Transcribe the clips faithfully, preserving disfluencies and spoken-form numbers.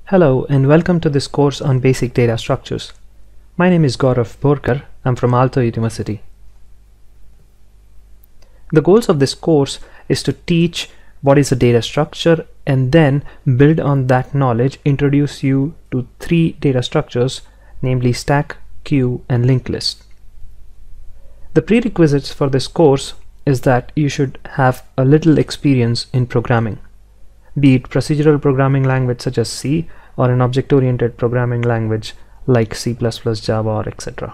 Hello and welcome to this course on basic data structures. My name is Gaurav Borkar. I'm from Aalto University. The goals of this course is to teach what is a data structure and then build on that knowledge, introduce you to three data structures, namely stack, queue, and linked list. The prerequisites for this course is that you should have a little experience in programming, be it procedural programming language such as C or an object-oriented programming language like C plus plus, Java, or et cetera.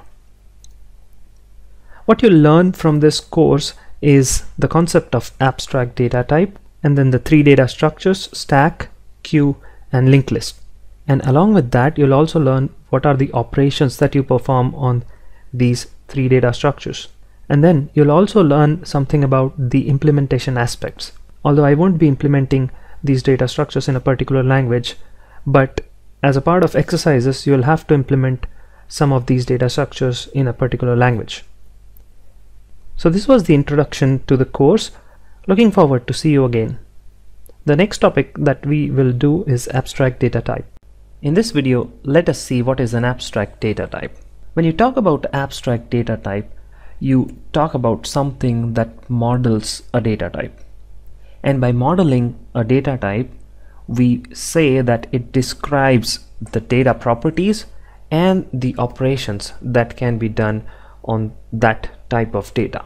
What you learn from this course is the concept of abstract data type and then the three data structures, stack, queue, and linked list. And along with that, you'll also learn what are the operations that you perform on these three data structures. And then you'll also learn something about the implementation aspects. Although I won't be implementing these data structures in a particular language, but as a part of exercises, you'll have to implement some of these data structures in a particular language. So this was the introduction to the course. Looking forward to see you again. The next topic that we will do is abstract data type. In this video, let us see what is an abstract data type. When you talk about abstract data type, you talk about something that models a data type. And by modeling a data type, we say that it describes the data properties and the operations that can be done on that type of data.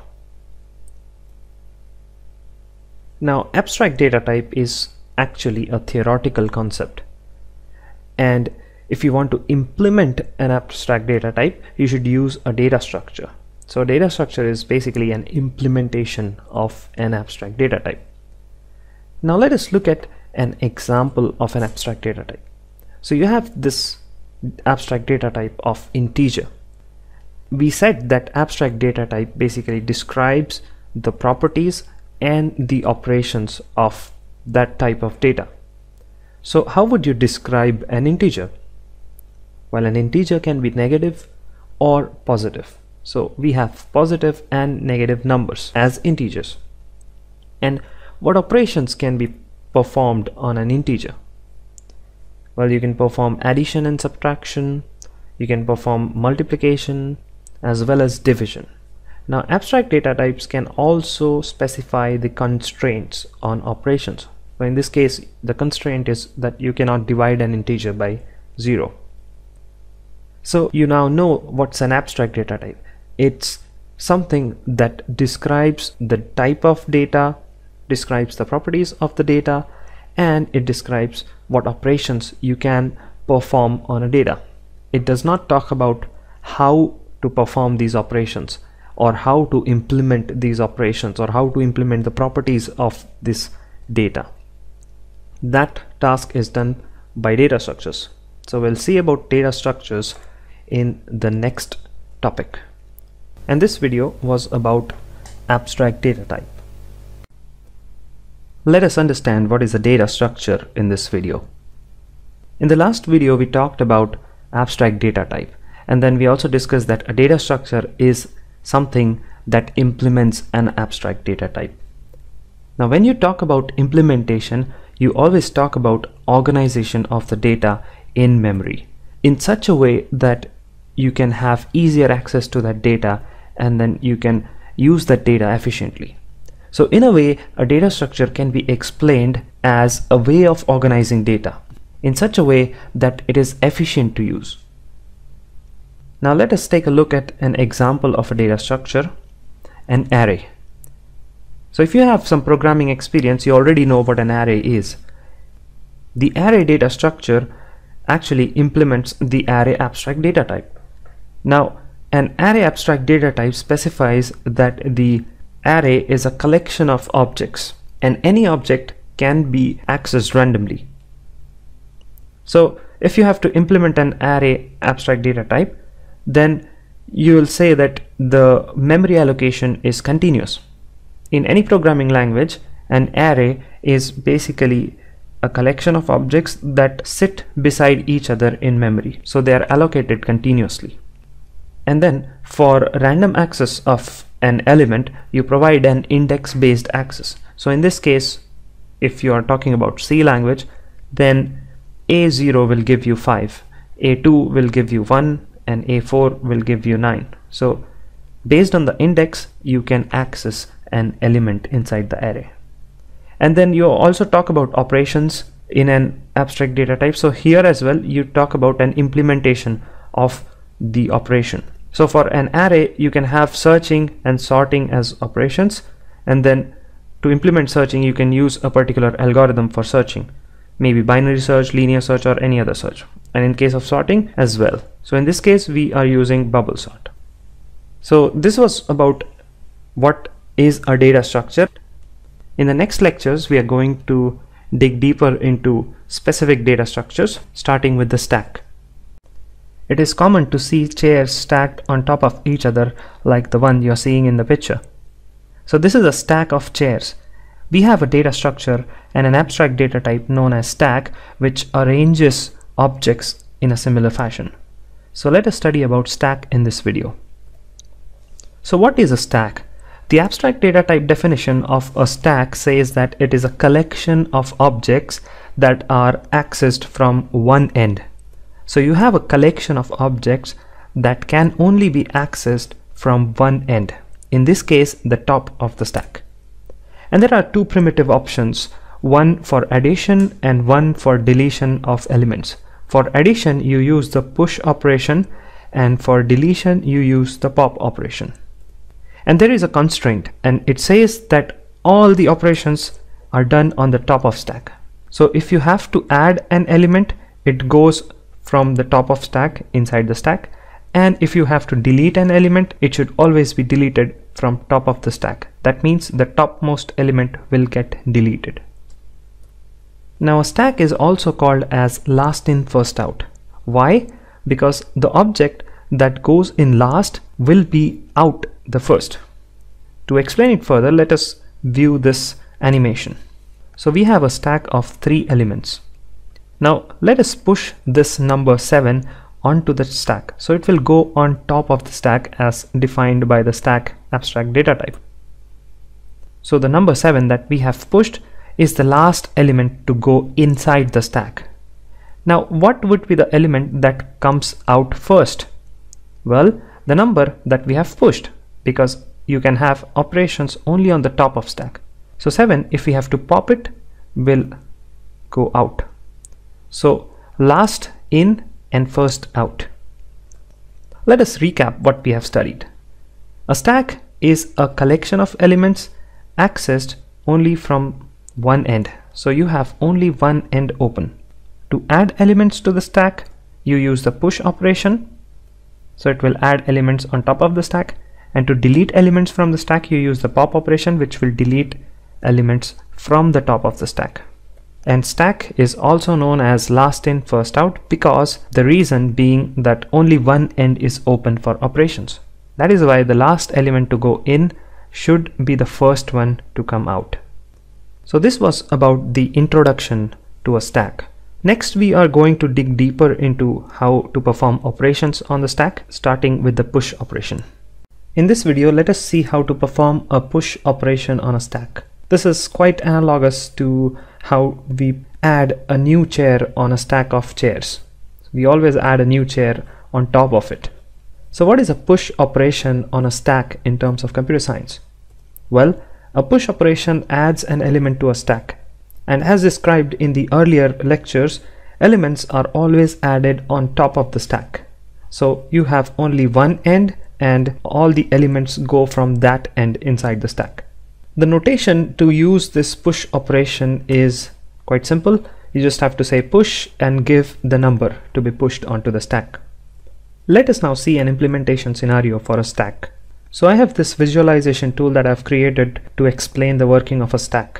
Now, abstract data type is actually a theoretical concept. And if you want to implement an abstract data type, you should use a data structure. So a data structure is basically an implementation of an abstract data type. Now let us look at an example of an abstract data type. So you have this abstract data type of integer. We said that abstract data type basically describes the properties and the operations of that type of data. So how would you describe an integer? Well, an integer can be negative or positive. So we have positive and negative numbers as integers. And what operations can be performed on an integer? Well, you can perform addition and subtraction, you can perform multiplication as well as division. Now, abstract data types can also specify the constraints on operations. So in this case, the constraint is that you cannot divide an integer by zero. So you now know what's an abstract data type. It's something that describes the type of data, describes the properties of the data, and it describes what operations you can perform on a data. It does not talk about how to perform these operations or how to implement these operations or how to implement the properties of this data. That task is done by data structures. So we'll see about data structures in the next topic. And this video was about abstract data type. Let us understand what is a data structure in this video. In the last video, we talked about abstract data type, and then we also discussed that a data structure is something that implements an abstract data type. Now, when you talk about implementation, you always talk about organization of the data in memory in such a way that you can have easier access to that data and then you can use that data efficiently. So in a way, a data structure can be explained as a way of organizing data in such a way that it is efficient to use. Now let us take a look at an example of a data structure, an array. So if you have some programming experience, you already know what an array is. The array data structure actually implements the array abstract data type. Now, an array abstract data type specifies that the array is a collection of objects and any object can be accessed randomly. So if you have to implement an array abstract data type, then you will say that the memory allocation is continuous. In any programming language, an array is basically a collection of objects that sit beside each other in memory. So they are allocated continuously. And then for random access of an element, you provide an index based access. So in this case, if you are talking about C language, then A zero will give you five, A two will give you one, and A four will give you nine. So based on the index, you can access an element inside the array. And then you also talk about operations in an abstract data type. So here as well, you talk about an implementation of the operation. So for an array, you can have searching and sorting as operations, and then to implement searching, you can use a particular algorithm for searching, maybe binary search, linear search, or any other search, and in case of sorting as well. So in this case, we are using bubble sort. So this was about what is a data structure. In the next lectures, we are going to dig deeper into specific data structures, starting with the stack. It is common to see chairs stacked on top of each other like the one you're seeing in the picture. So this is a stack of chairs. We have a data structure and an abstract data type known as stack, which arranges objects in a similar fashion. So let us study about stack in this video. So what is a stack? The abstract data type definition of a stack says that it is a collection of objects that are accessed from one end. So you have a collection of objects that can only be accessed from one end, in this case the top of the stack. And there are two primitive options, one for addition and one for deletion of elements. For addition, you use the push operation, and for deletion you use the pop operation. And there is a constraint, and it says that all the operations are done on the top of stack. So if you have to add an element, it goes from the top of stack inside the stack, and if you have to delete an element, it should always be deleted from top of the stack. That means the topmost element will get deleted. Now a stack is also called as last in first out. Why? Because the object that goes in last will be out the first. To explain it further, let us view this animation. So we have a stack of three elements. Now let us push this number seven onto the stack. So it will go on top of the stack as defined by the stack abstract data type. So the number seven that we have pushed is the last element to go inside the stack. Now what would be the element that comes out first? Well, the number that we have pushed, because you can have operations only on the top of stack. So seven, if we have to pop it, will go out. So last in and first out. Let us recap what we have studied. A stack is a collection of elements accessed only from one end. So you have only one end open. To add elements to the stack, you use the push operation. So it will add elements on top of the stack. And to delete elements from the stack, you use the pop operation, which will delete elements from the top of the stack. And stack is also known as last in first out, because the reason being that only one end is open for operations. That is why the last element to go in should be the first one to come out. So this was about the introduction to a stack. Next, we are going to dig deeper into how to perform operations on the stack, starting with the push operation. In this video, let us see how to perform a push operation on a stack. This is quite analogous to how we add a new chair on a stack of chairs. We always add a new chair on top of it. So what is a push operation on a stack in terms of computer science? Well, a push operation adds an element to a stack. And as described in the earlier lectures, elements are always added on top of the stack. So you have only one end, and all the elements go from that end inside the stack. The notation to use this push operation is quite simple. You just have to say push and give the number to be pushed onto the stack. Let us now see an implementation scenario for a stack. So I have this visualization tool that I've created to explain the working of a stack.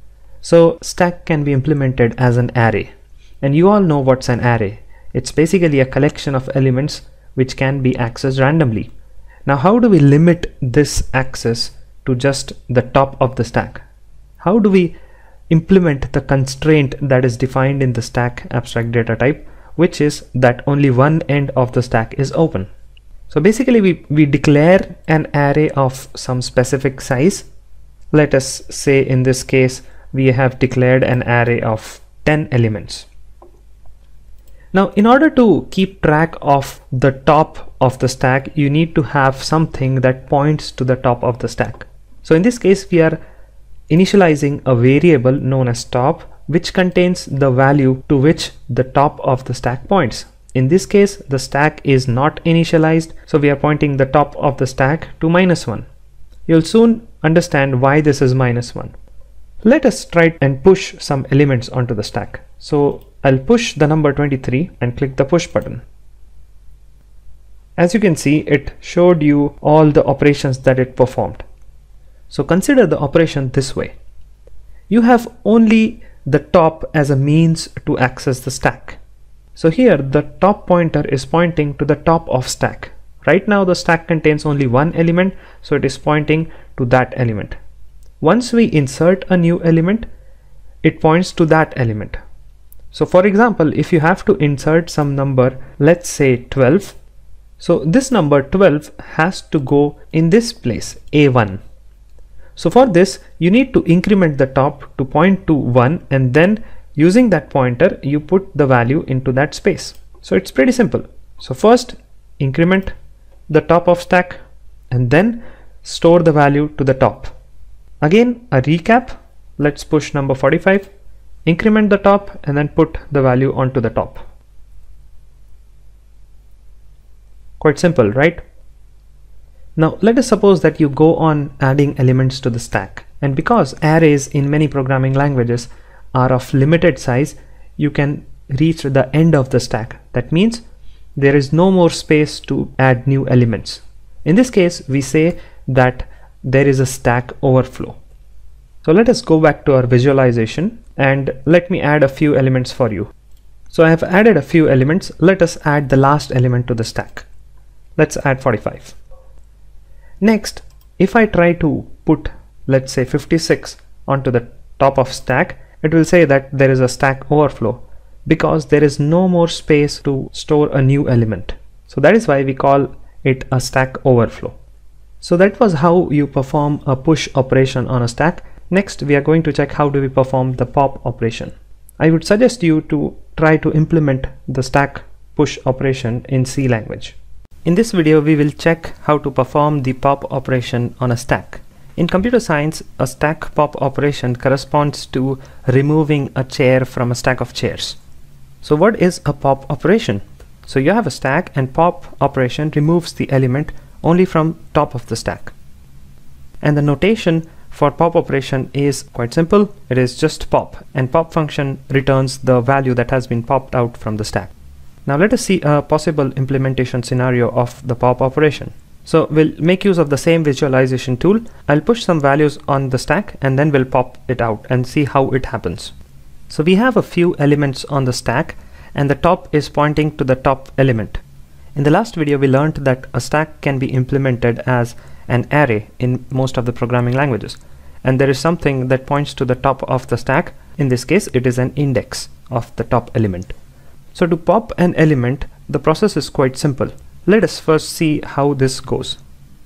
So stack can be implemented as an array, and you all know what's an array. It's basically a collection of elements which can be accessed randomly. Now how do we limit this access to just the top of the stack? How do we implement the constraint that is defined in the stack abstract data type, which is that only one end of the stack is open? So basically we, we declare an array of some specific size. Let us say in this case we have declared an array of ten elements. Now, in order to keep track of the top of the stack, you need to have something that points to the top of the stack. So in this case, we are initializing a variable known as top, which contains the value to which the top of the stack points. In this case, the stack is not initialized, so we are pointing the top of the stack to minus one. You'll soon understand why this is minus one. Let us try and push some elements onto the stack. So I'll push the number twenty-three and click the push button. As you can see, it showed you all the operations that it performed. So consider the operation this way. You have only the top as a means to access the stack. So here the top pointer is pointing to the top of stack. Right now the stack contains only one element, so it is pointing to that element. Once we insert a new element, it points to that element. So for example, if you have to insert some number, let's say twelve, so this number twelve has to go in this place, A one. So for this, you need to increment the top to point to one, and then using that pointer, you put the value into that space. So it's pretty simple. So first increment the top of stack and then store the value to the top. Again, a recap. Let's push number forty-five, increment the top and then put the value onto the top. Quite simple, right? Now let us suppose that you go on adding elements to the stack, and because arrays in many programming languages are of limited size, you can reach the end of the stack. That means there is no more space to add new elements. In this case, we say that there is a stack overflow. So let us go back to our visualization and let me add a few elements for you. So I have added a few elements. Let us add the last element to the stack. Let's add forty-five. Next, if I try to put, let's say fifty-six onto the top of stack, it will say that there is a stack overflow because there is no more space to store a new element. So that is why we call it a stack overflow. So that was how you perform a push operation on a stack. Next, we are going to check how do we perform the pop operation. I would suggest you to try to implement the stack push operation in C language. In this video, we will check how to perform the pop operation on a stack. In computer science, a stack pop operation corresponds to removing a chair from a stack of chairs. So what is a pop operation? So you have a stack, and pop operation removes the element only from top of the stack. And the notation for pop operation is quite simple. It is just pop, and pop function returns the value that has been popped out from the stack. Now let us see a possible implementation scenario of the pop operation. So we'll make use of the same visualization tool. I'll push some values on the stack and then we'll pop it out and see how it happens. So we have a few elements on the stack and the top is pointing to the top element. In the last video, we learned that a stack can be implemented as an array in most of the programming languages. And there is something that points to the top of the stack. In this case, it is an index of the top element. So to pop an element, the process is quite simple. Let us first see how this goes.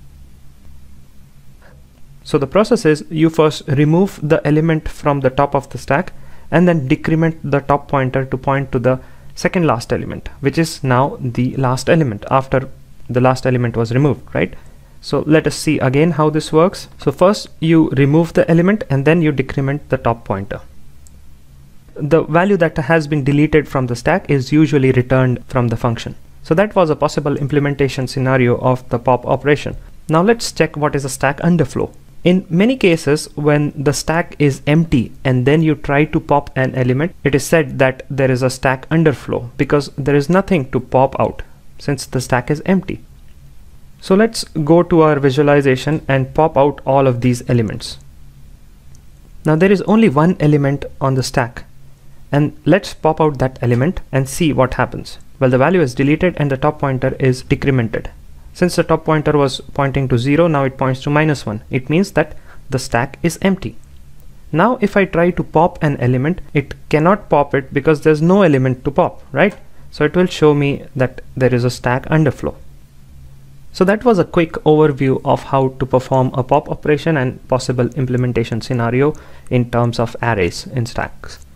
So the process is you first remove the element from the top of the stack and then decrement the top pointer to point to the second last element, which is now the last element after the last element was removed, right? So let us see again how this works. So first you remove the element and then you decrement the top pointer. The value that has been deleted from the stack is usually returned from the function. So that was a possible implementation scenario of the pop operation. Now let's check what is a stack underflow. In many cases, when the stack is empty and then you try to pop an element, it is said that there is a stack underflow because there is nothing to pop out since the stack is empty. So let's go to our visualization and pop out all of these elements. Now there is only one element on the stack, and let's pop out that element and see what happens. Well, the value is deleted and the top pointer is decremented. Since the top pointer was pointing to zero, now it points to minus one. It means that the stack is empty. Now if I try to pop an element, it cannot pop it because there's no element to pop, right? So it will show me that there is a stack underflow. So that was a quick overview of how to perform a pop operation and possible implementation scenario in terms of arrays in stacks.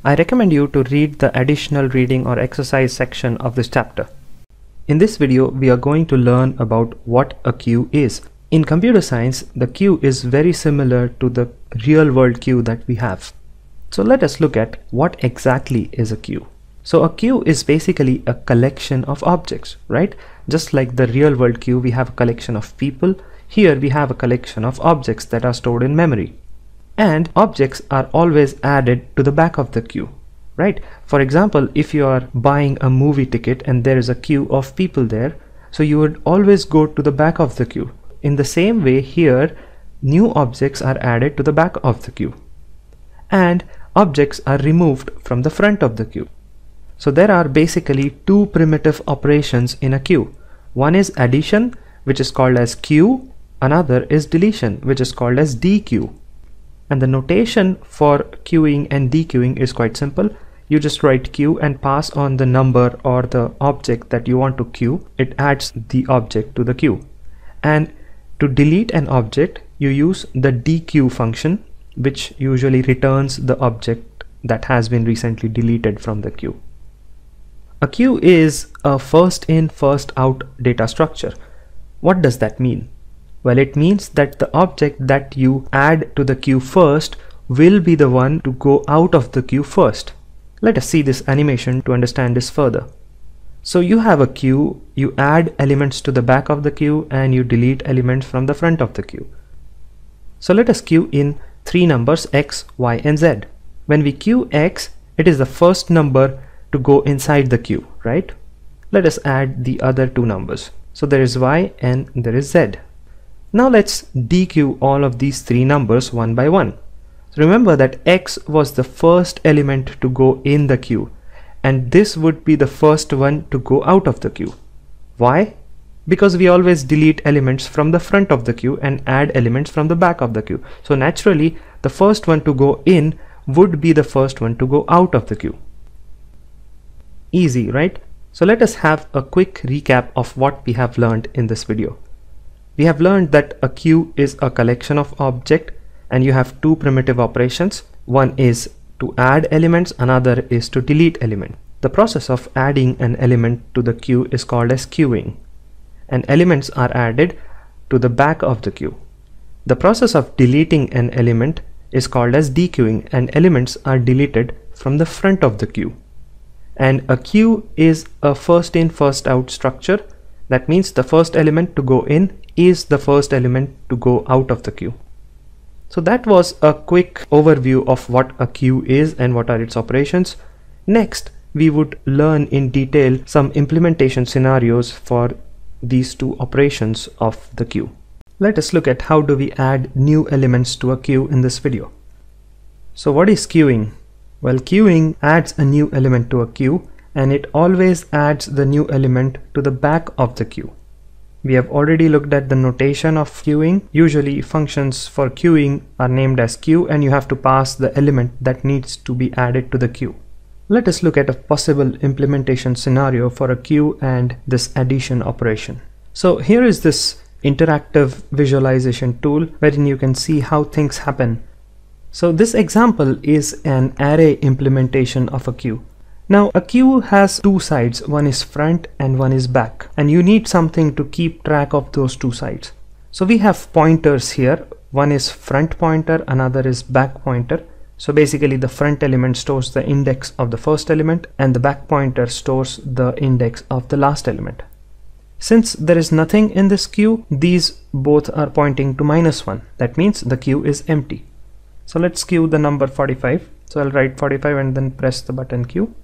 I recommend you to read the additional reading or exercise section of this chapter. In this video, we are going to learn about what a queue is. In computer science, the queue is very similar to the real-world queue that we have. So let us look at what exactly is a queue. So a queue is basically a collection of objects, right? Just like the real-world queue, we have a collection of people. Here we have a collection of objects that are stored in memory. And objects are always added to the back of the queue, right? For example, if you are buying a movie ticket and there is a queue of people there, so you would always go to the back of the queue. In the same way here, new objects are added to the back of the queue. And objects are removed from the front of the queue. So there are basically two primitive operations in a queue. One is addition, which is called as queue. Another is deletion, which is called as dequeue. And the notation for queuing and dequeuing is quite simple. You just write queue and pass on the number or the object that you want to queue. It adds the object to the queue. And to delete an object, you use the dequeue function, which usually returns the object that has been recently deleted from the queue. A queue is a first in, first out data structure. What does that mean? Well, it means that the object that you add to the queue first will be the one to go out of the queue first. Let us see this animation to understand this further. So you have a queue, you add elements to the back of the queue and you delete elements from the front of the queue. So let us queue in three numbers x, y and z. When we queue x, it is the first number to go inside the queue, right? Let us add the other two numbers. So there is y and there is z. Now let's dequeue all of these three numbers one by one. So remember that x was the first element to go in the queue, and this would be the first one to go out of the queue. Why? Because we always delete elements from the front of the queue and add elements from the back of the queue. So naturally, the first one to go in would be the first one to go out of the queue. Easy, right? So let us have a quick recap of what we have learned in this video. We have learned that a queue is a collection of objects and you have two primitive operations. One is to add elements, another is to delete elements. The process of adding an element to the queue is called as queuing, and elements are added to the back of the queue. The process of deleting an element is called as dequeuing, and elements are deleted from the front of the queue. And a queue is a first in, first out structure. That means the first element to go in is the first element to go out of the queue. So that was a quick overview of what a queue is and what are its operations. Next, we would learn in detail some implementation scenarios for these two operations of the queue. Let us look at how do we add new elements to a queue in this video. So what is queuing? Well, queuing adds a new element to a queue, and it always adds the new element to the back of the queue. We have already looked at the notation of queuing. Usually functions for queuing are named as queue, and you have to pass the element that needs to be added to the queue. Let us look at a possible implementation scenario for a queue and this addition operation. So here is this interactive visualization tool wherein you can see how things happen. So this example is an array implementation of a queue. Now a queue has two sides, one is front and one is back, and you need something to keep track of those two sides. So we have pointers here, one is front pointer, another is back pointer. So basically the front element stores the index of the first element and the back pointer stores the index of the last element. Since there is nothing in this queue, these both are pointing to minus one. That means the queue is empty. So let's queue the number forty-five. So I'll write forty-five and then press the button queue.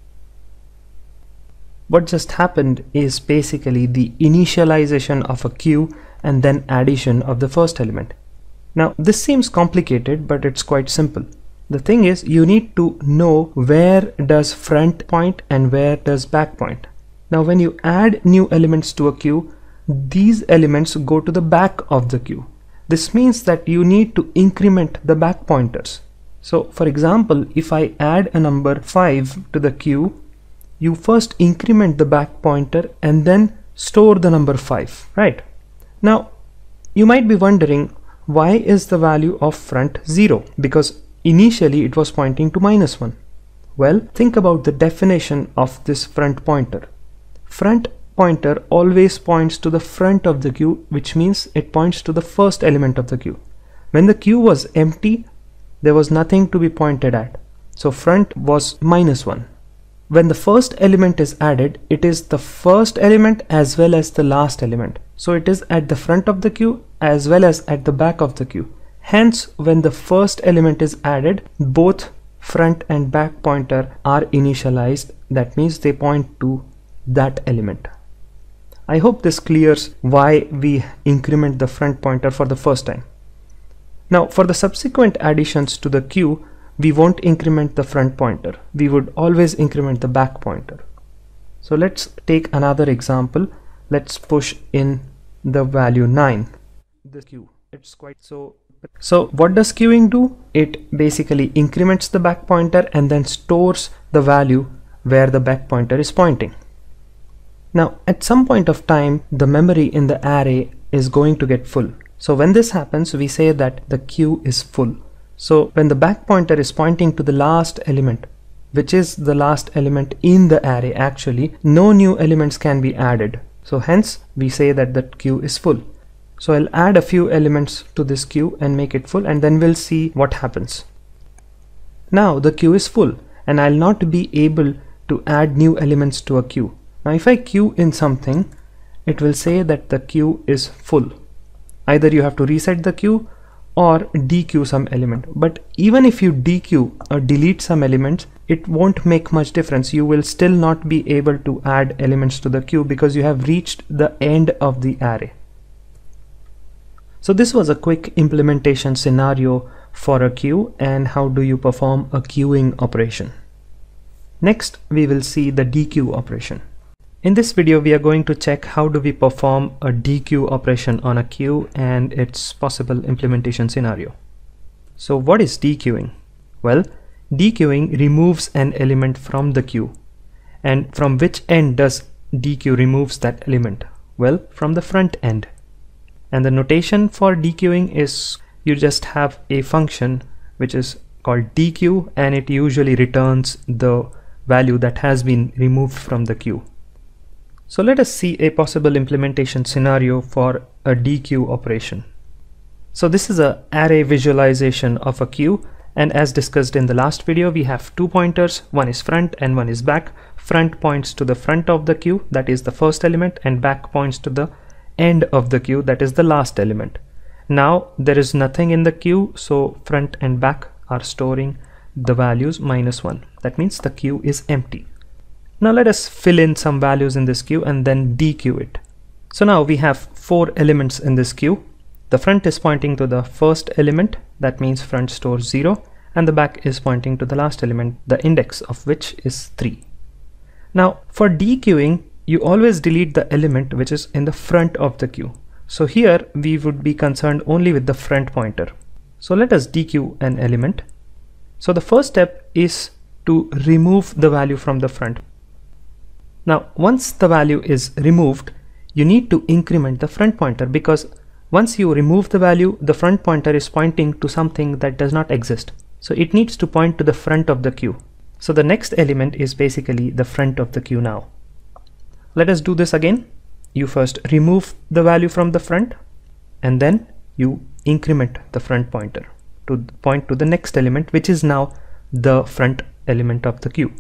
What just happened is basically the initialization of a queue and then addition of the first element. Now this seems complicated, but it's quite simple. The thing is, you need to know where does front point and where does back point. Now when you add new elements to a queue, these elements go to the back of the queue. This means that you need to increment the back pointers. So for example, if I add a number five to the queue, you first increment the back pointer and then store the number five, right? Now you might be wondering, why is the value of front zero? Because initially it was pointing to minus one. Well, think about the definition of this front pointer. Front pointer always points to the front of the queue, which means it points to the first element of the queue. When the queue was empty, there was nothing to be pointed at. So front was minus one. When the first element is added, it is the first element as well as the last element. So it is at the front of the queue as well as at the back of the queue. Hence, when the first element is added, both front and back pointer are initialized. That means they point to that element. I hope this clears why we increment the front pointer for the first time. Now, for the subsequent additions to the queue, we won't increment the front pointer. We would always increment the back pointer. So let's take another example. Let's push in the value nine. The queue. It's quite so. So what does queuing do? It basically increments the back pointer and then stores the value where the back pointer is pointing. Now, at some point of time, the memory in the array is going to get full. So when this happens, we say that the queue is full. So when the back pointer is pointing to the last element, which is the last element in the array, actually, no new elements can be added. So hence, we say that the queue is full. So I'll add a few elements to this queue and make it full, and then we'll see what happens. Now the queue is full and I'll not be able to add new elements to a queue. Now if I queue in something, it will say that the queue is full. Either you have to reset the queue or dequeue some element. But even if you dequeue or delete some elements, it won't make much difference. You will still not be able to add elements to the queue because you have reached the end of the array. So this was a quick implementation scenario for a queue and how do you perform a queuing operation. Next, we will see the dequeue operation. In this video, we are going to check how do we perform a dequeue operation on a queue and its possible implementation scenario. So what is dequeuing? Well, dequeuing removes an element from the queue. And from which end does dequeue removes that element? Well, from the front end. And the notation for dequeuing is you just have a function which is called dequeue, and it usually returns the value that has been removed from the queue. So let us see a possible implementation scenario for a dequeue operation. So this is an array visualization of a queue, and as discussed in the last video, we have two pointers. One is front and one is back. Front points to the front of the queue, that is the first element, and back points to the end of the queue, that is the last element. Now there is nothing in the queue, so front and back are storing the values minus one. That means the queue is empty. Now let us fill in some values in this queue and then dequeue it. So now we have four elements in this queue. The front is pointing to the first element, that means front stores zero, and the back is pointing to the last element, the index of which is three. Now for dequeuing, you always delete the element which is in the front of the queue. So here we would be concerned only with the front pointer. So let us dequeue an element. So the first step is to remove the value from the front. Now once the value is removed, you need to increment the front pointer, because once you remove the value, the front pointer is pointing to something that does not exist. So it needs to point to the front of the queue. So the next element is basically the front of the queue now. Let us do this again. You first remove the value from the front and then you increment the front pointer to point to the next element, which is now the front element of the queue.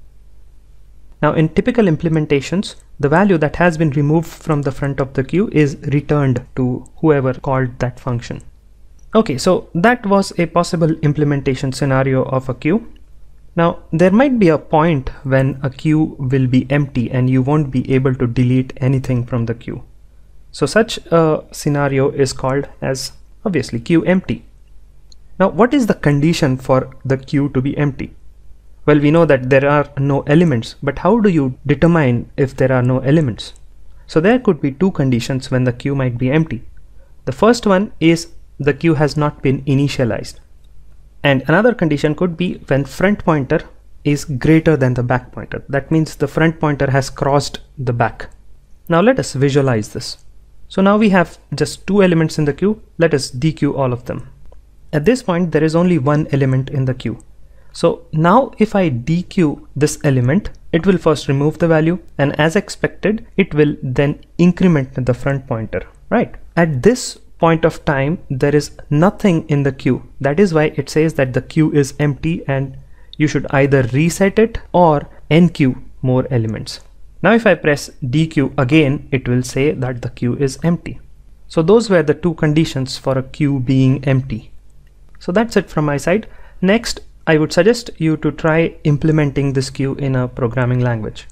Now in typical implementations, the value that has been removed from the front of the queue is returned to whoever called that function. Okay, so that was a possible implementation scenario of a queue. Now there might be a point when a queue will be empty and you won't be able to delete anything from the queue. So such a scenario is called as obviously queue empty. Now what is the condition for the queue to be empty? Well, we know that there are no elements, but how do you determine if there are no elements? So there could be two conditions when the queue might be empty. The first one is the queue has not been initialized. And another condition could be when front pointer is greater than the back pointer. That means the front pointer has crossed the back. Now let us visualize this. So now we have just two elements in the queue. Let us dequeue all of them. At this point, there is only one element in the queue. So now if I dequeue this element, it will first remove the value, and as expected, it will then increment the front pointer, right? At this point of time, there is nothing in the queue. That is why it says that the queue is empty and you should either reset it or enqueue more elements. Now if I press dequeue again, it will say that the queue is empty. So those were the two conditions for a queue being empty. So that's it from my side. Next, I would suggest you to try implementing this queue in a programming language.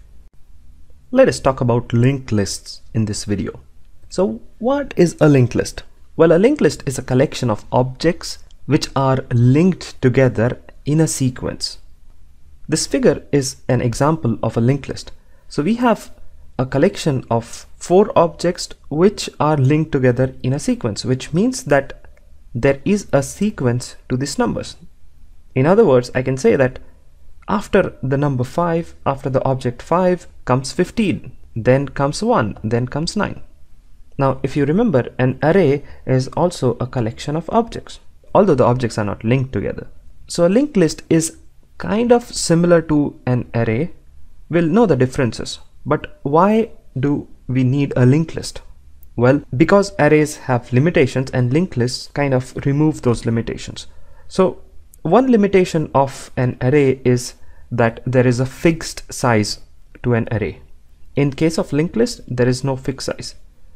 Let us talk about linked lists in this video. So what is a linked list? Well, a linked list is a collection of objects which are linked together in a sequence. This figure is an example of a linked list. So we have a collection of four objects which are linked together in a sequence, which means that there is a sequence to these numbers. In other words, I can say that after the number five, after the object five comes fifteen, then comes one, then comes nine. Now, if you remember, an array is also a collection of objects, although the objects are not linked together. So a linked list is kind of similar to an array. We'll know the differences, but why do we need a linked list? Well, because arrays have limitations and linked lists kind of remove those limitations. So one limitation of an array is that there is a fixed size to an array. In case of linked list, there is no fixed size.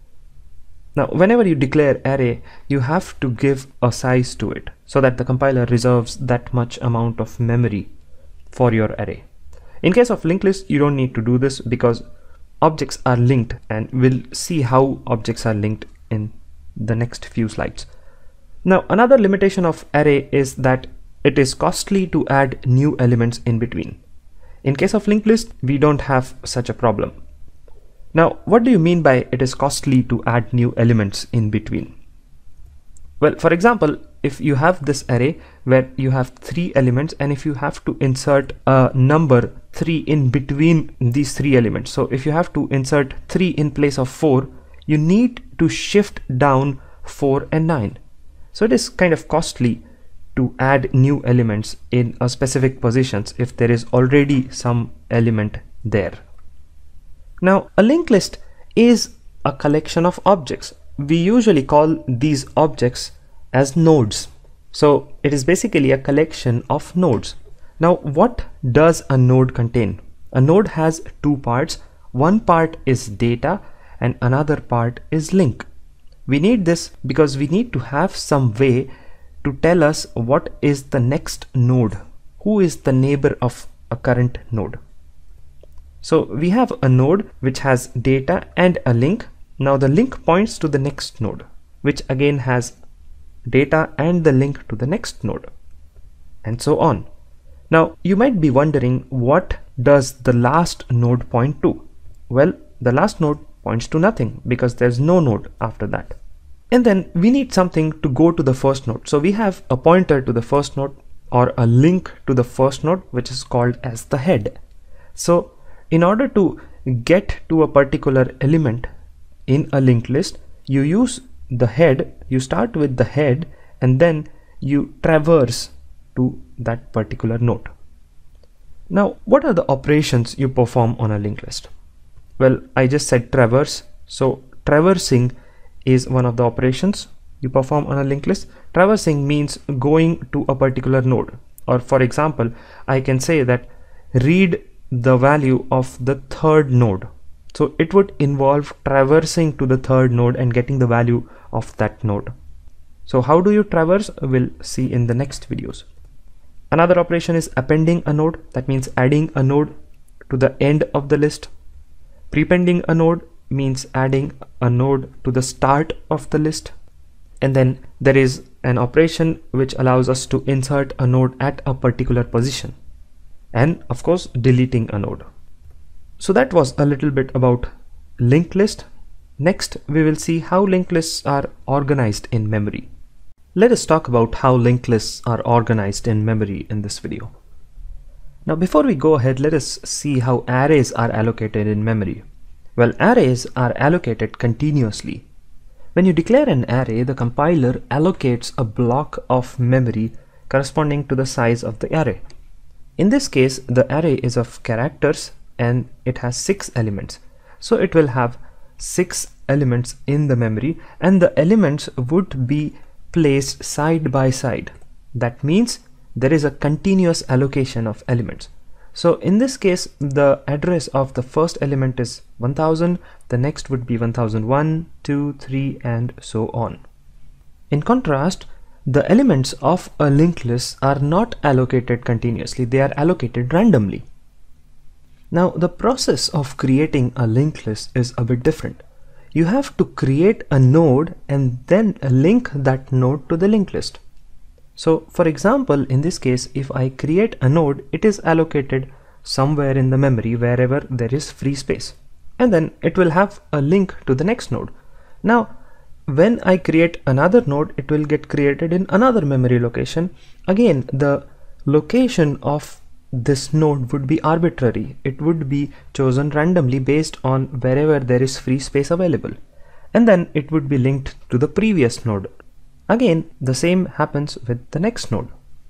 Now, whenever you declare array, you have to give a size to it so that the compiler reserves that much amount of memory for your array. In case of linked list, you don't need to do this because objects are linked, and we'll see how objects are linked in the next few slides. Now, another limitation of array is that it is costly to add new elements in between. In case of linked list, we don't have such a problem. Now, what do you mean by it is costly to add new elements in between? Well, for example, if you have this array where you have three elements, and if you have to insert a number three in between these three elements, so if you have to insert three in place of four, you need to shift down four and nine. So it is kind of costly to add new elements in a specific positions if there is already some element there. Now, a linked list is a collection of objects. We usually call these objects as nodes. So it is basically a collection of nodes. Now, what does a node contain? A node has two parts. One part is data and another part is link. We need this because we need to have some way to tell us what is the next node, who is the neighbor of a current node. So we have a node which has data and a link. Now the link points to the next node, which again has data and the link to the next node, and so on. Now you might be wondering, what does the last node point to? Well, the last node points to nothing because there's no node after that. And then we need something to go to the first node. So we have a pointer to the first node or a link to the first node, which is called as the head. So in order to get to a particular element in a linked list, you use the head, you start with the head, and then you traverse to that particular node. Now, what are the operations you perform on a linked list? Well, I just said traverse. So traversing is one of the operations you perform on a linked list. Traversing means going to a particular node. Or for example, I can say that read the value of the third node. So it would involve traversing to the third node and getting the value of that node. So how do you traverse? We'll see in the next videos. Another operation is appending a node. That means adding a node to the end of the list. Prepending a node means adding a node to the start of the list. And then there is an operation which allows us to insert a node at a particular position. And of course, deleting a node. So that was a little bit about linked list. Next, we will see how linked lists are organized in memory. Let us talk about how linked lists are organized in memory in this video. Now, before we go ahead, let us see how arrays are allocated in memory. Well, arrays are allocated continuously. When you declare an array, the compiler allocates a block of memory corresponding to the size of the array. In this case, the array is of characters and it has six elements. So it will have six elements in the memory, and the elements would be placed side by side. That means there is a continuous allocation of elements. So in this case, the address of the first element is one thousand, the next would be one thousand one, two, three, and so on. In contrast, the elements of a linked list are not allocated continuously, they are allocated randomly. Now, the process of creating a linked list is a bit different. You have to create a node and then link that node to the linked list. So, for example, in this case, if I create a node, it is allocated somewhere in the memory wherever there is free space. And then it will have a link to the next node. Now, when I create another node, it will get created in another memory location. Again, the location of this node would be arbitrary. It would be chosen randomly based on wherever there is free space available. And then it would be linked to the previous node. Again, the same happens with the next node.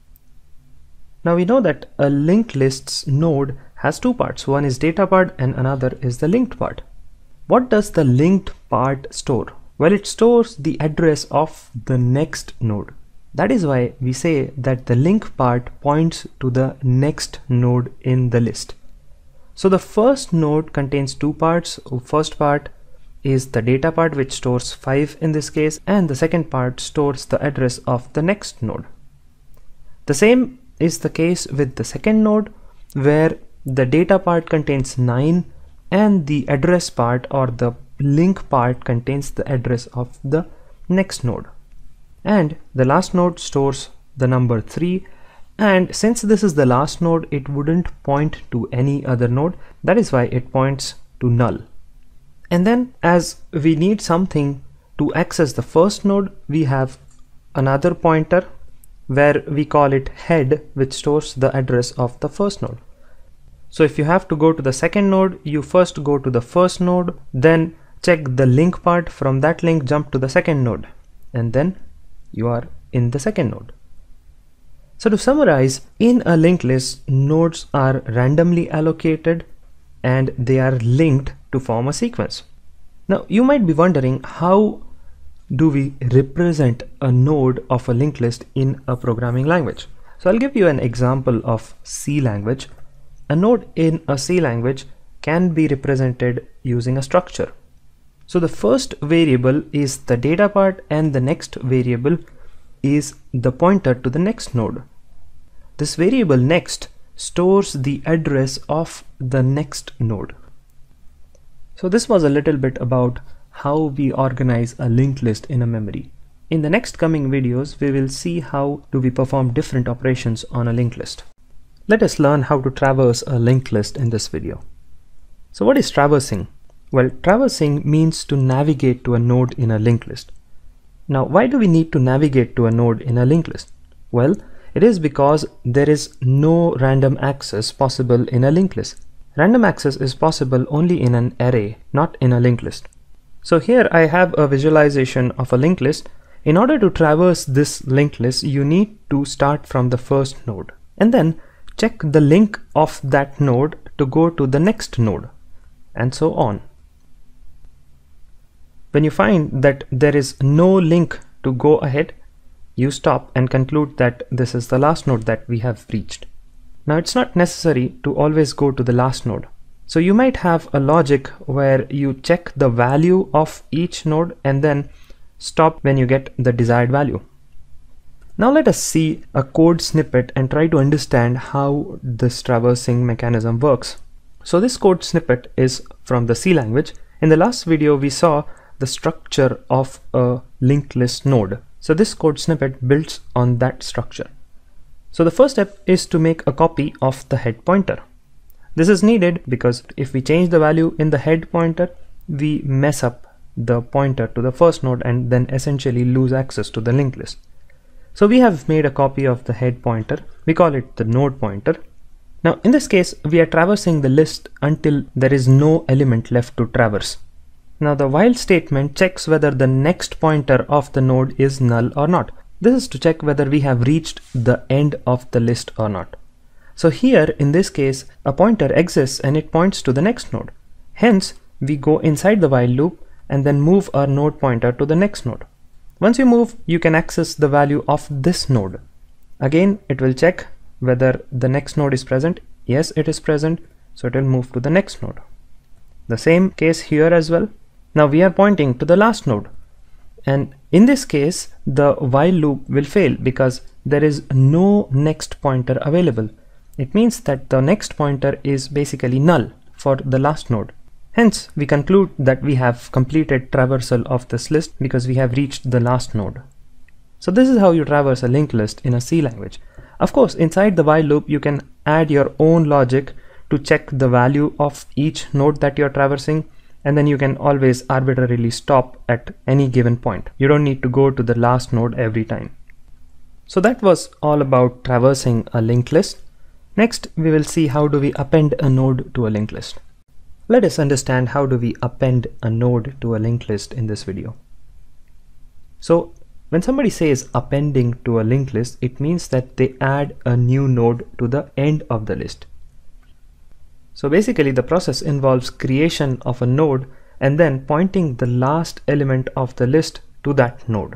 Now we know that a linked lists node has two parts. One is data part and another is the linked part. What does the linked part store? Well, it stores the address of the next node. That is why we say that the link part points to the next node in the list. So the first node contains two parts. First part is the data part, which stores five in this case, and the second part stores the address of the next node. The same is the case with the second node, where the data part contains nine and the address part or the link part contains the address of the next node. And the last node stores the number three, and since this is the last node, it wouldn't point to any other node. That is why it points to null. And then as we need something to access the first node, we have another pointer where we call it head, which stores the address of the first node. So if you have to go to the second node, you first go to the first node, then check the link part. From that link, jump to the second node, and then you are in the second node. So to summarize, in a linked list, nodes are randomly allocated and they are linked to form a sequence. Now you might be wondering, how do we represent a node of a linked list in a programming language? So I'll give you an example of C language. A node in a C language can be represented using a structure. So the first variable is the data part and the next variable is the pointer to the next node. This variable next stores the address of the next node. So this was a little bit about how we organize a linked list in a memory. In the next coming videos, we will see how do we perform different operations on a linked list. Let us learn how to traverse a linked list in this video. So what is traversing? Well, traversing means to navigate to a node in a linked list. Now, why do we need to navigate to a node in a linked list? Well, it is because there is no random access possible in a linked list. Random access is possible only in an array, not in a linked list. So here I have a visualization of a linked list. In order to traverse this linked list, you need to start from the first node and then check the link of that node to go to the next node, and so on. When you find that there is no link to go ahead, you stop and conclude that this is the last node that we have reached. Now it's not necessary to always go to the last node. So you might have a logic where you check the value of each node and then stop when you get the desired value. Now let us see a code snippet and try to understand how this traversing mechanism works. So this code snippet is from the C language. In the last video, we saw the structure of a linked list node. So this code snippet builds on that structure. So the first step is to make a copy of the head pointer. This is needed because if we change the value in the head pointer, we mess up the pointer to the first node and then essentially lose access to the linked list. So we have made a copy of the head pointer. We call it the node pointer. Now in this case, we are traversing the list until there is no element left to traverse. Now the while statement checks whether the next pointer of the node is null or not. This is to check whether we have reached the end of the list or not. So here in this case, a pointer exists and it points to the next node. Hence, we go inside the while loop and then move our node pointer to the next node. Once you move, you can access the value of this node. Again, it will check whether the next node is present. Yes, it is present, so it will move to the next node. The same case here as well. Now we are pointing to the last node. And in this case, the while loop will fail because there is no next pointer available. It means that the next pointer is basically null for the last node. Hence, we conclude that we have completed traversal of this list because we have reached the last node. So this is how you traverse a linked list in a C language. Of course, inside the while loop, you can add your own logic to check the value of each node that you're traversing, and then you can always arbitrarily stop at any given point. You don't need to go to the last node every time. So that was all about traversing a linked list. Next, we will see how do we append a node to a linked list. Let us understand how do we append a node to a linked list in this video. So when somebody says appending to a linked list, it means that they add a new node to the end of the list. So basically the process involves creation of a node and then pointing the last element of the list to that node.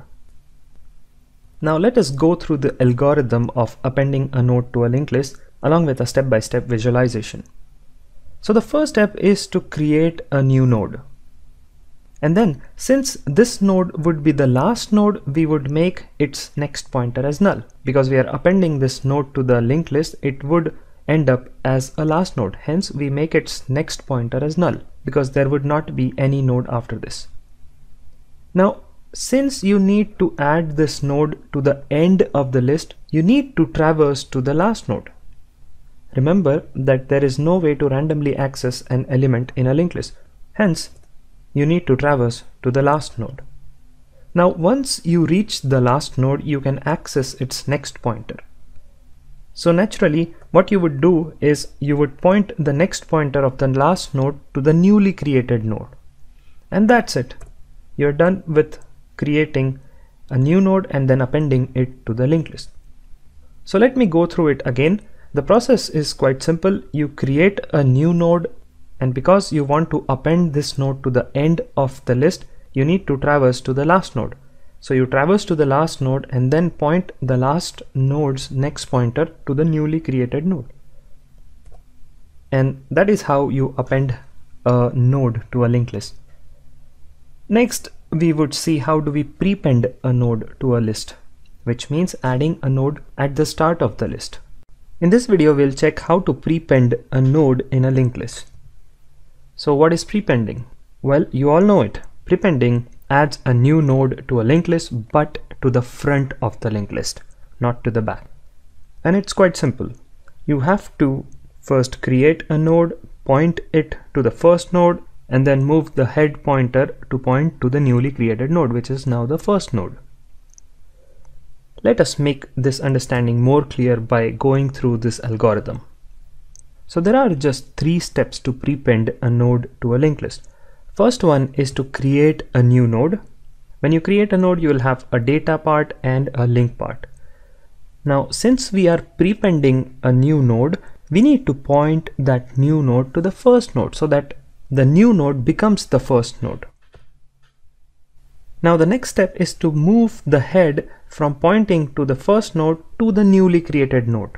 Now let us go through the algorithm of appending a node to a linked list along with a step-by-step visualization. So the first step is to create a new node. And then since this node would be the last node, we would make its next pointer as null. Because we are appending this node to the linked list, it would end up as a last node. Hence we make its next pointer as null because there would not be any node after this. Now since you need to add this node to the end of the list, you need to traverse to the last node. Remember that there is no way to randomly access an element in a linked list. Hence, you need to traverse to the last node. Now, once you reach the last node, you can access its next pointer. So naturally, what you would do is you would point the next pointer of the last node to the newly created node. And that's it. You're done with creating a new node and then appending it to the linked list. So let me go through it again. The process is quite simple. You create a new node, and because you want to append this node to the end of the list, you need to traverse to the last node. So you traverse to the last node and then point the last node's next pointer to the newly created node. And that is how you append a node to a linked list. Next, we would see how do we prepend a node to a list, which means adding a node at the start of the list. In this video, we'll check how to prepend a node in a linked list. So what is prepending? Well, you all know it. Prepending adds a new node to a linked list, but to the front of the linked list, not to the back. And it's quite simple. You have to first create a node, point it to the first node, and then move the head pointer to point to the newly created node, which is now the first node. Let us make this understanding more clear by going through this algorithm. So there are just three steps to prepend a node to a linked list. First one is to create a new node. When you create a node, you will have a data part and a link part. Now, since we are prepending a new node, we need to point that new node to the first node so that the new node becomes the first node. Now the next step is to move the head from pointing to the first node to the newly created node.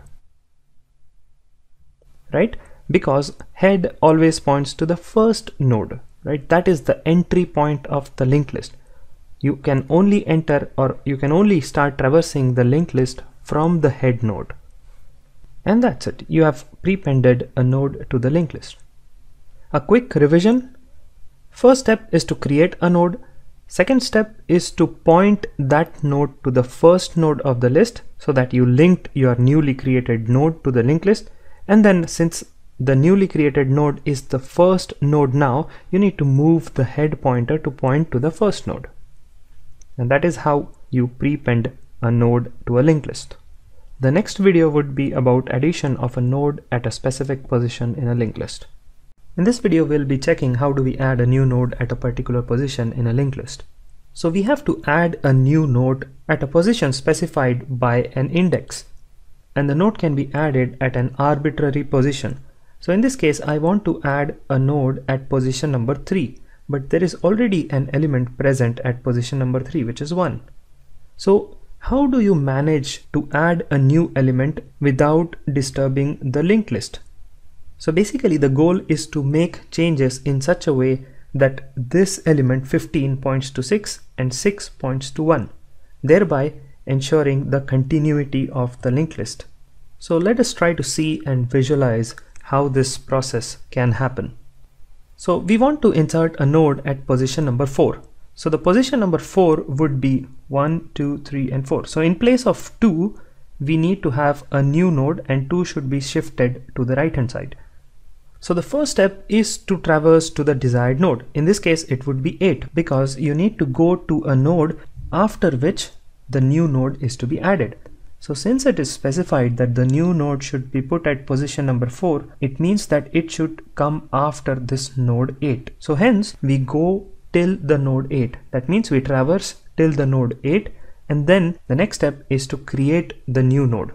Right? Because head always points to the first node, right? That is the entry point of the linked list. You can only enter or you can only start traversing the linked list from the head node. And that's it. You have prepended a node to the linked list. A quick revision. First step is to create a node. Second step is to point that node to the first node of the list so that you linked your newly created node to the linked list. And then since the newly created node is the first node now, you need to move the head pointer to point to the first node. And that is how you prepend a node to a linked list. The next video would be about addition of a node at a specific position in a linked list. In this video, we'll be checking how do we add a new node at a particular position in a linked list. So we have to add a new node at a position specified by an index. and the node can be added at an arbitrary position. So in this case, I want to add a node at position number three, but there is already an element present at position number three, which is one. So how do you manage to add a new element without disturbing the linked list? So basically the goal is to make changes in such a way that this element fifteen points to six and six points to one, thereby ensuring the continuity of the linked list. So let us try to see and visualize how this process can happen. So we want to insert a node at position number four. So the position number four would be one, two, three, and four. So in place of two, we need to have a new node, and two should be shifted to the right hand side. So the first step is to traverse to the desired node. In this case, it would be eight, because you need to go to a node after which the new node is to be added. So since it is specified that the new node should be put at position number four, it means that it should come after this node eight. So hence we go till the node eight. That means we traverse till the node eight, and then the next step is to create the new node.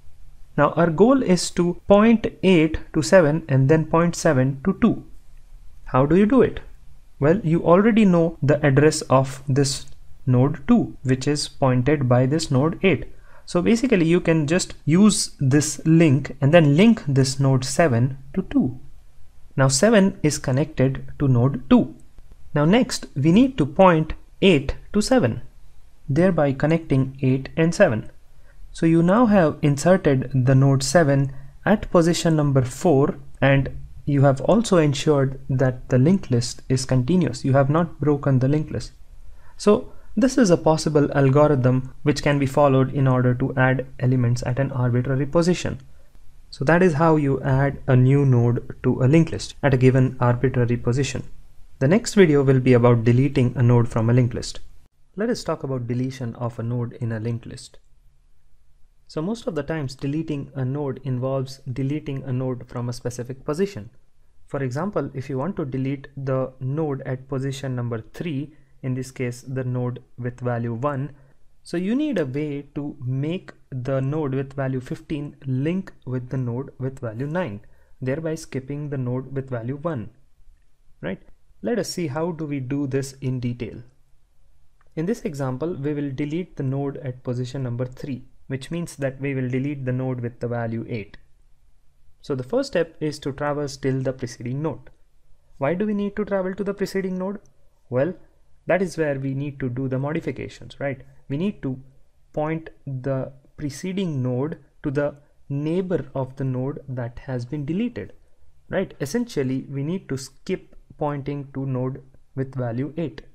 Now our goal is to point eight to seven and then point seven to two. How do you do it? Well, you already know the address of this node two, which is pointed by this node eight. So basically you can just use this link and then link this node seven to two. Now seven is connected to node two. Now next we need to point eight to seven, thereby connecting eight and seven. So you now have inserted the node seven at position number four, and you have also ensured that the linked list is continuous. You have not broken the linked list. So this is a possible algorithm which can be followed in order to add elements at an arbitrary position. So that is how you add a new node to a linked list at a given arbitrary position. The next video will be about deleting a node from a linked list. Let us talk about deletion of a node in a linked list. So most of the times deleting a node involves deleting a node from a specific position. For example, if you want to delete the node at position number three, in this case the node with value one, so you need a way to make the node with value fifteen link with the node with value nine, thereby skipping the node with value one, right? Let us see how do we do this in detail. In this example, we will delete the node at position number three, which means that we will delete the node with the value eight. So the first step is to traverse till the preceding node. Why do we need to travel to the preceding node? Well, that is where we need to do the modifications, right? We need to point the preceding node to the neighbor of the node that has been deleted, right? Essentially, we need to skip pointing to node with value eight.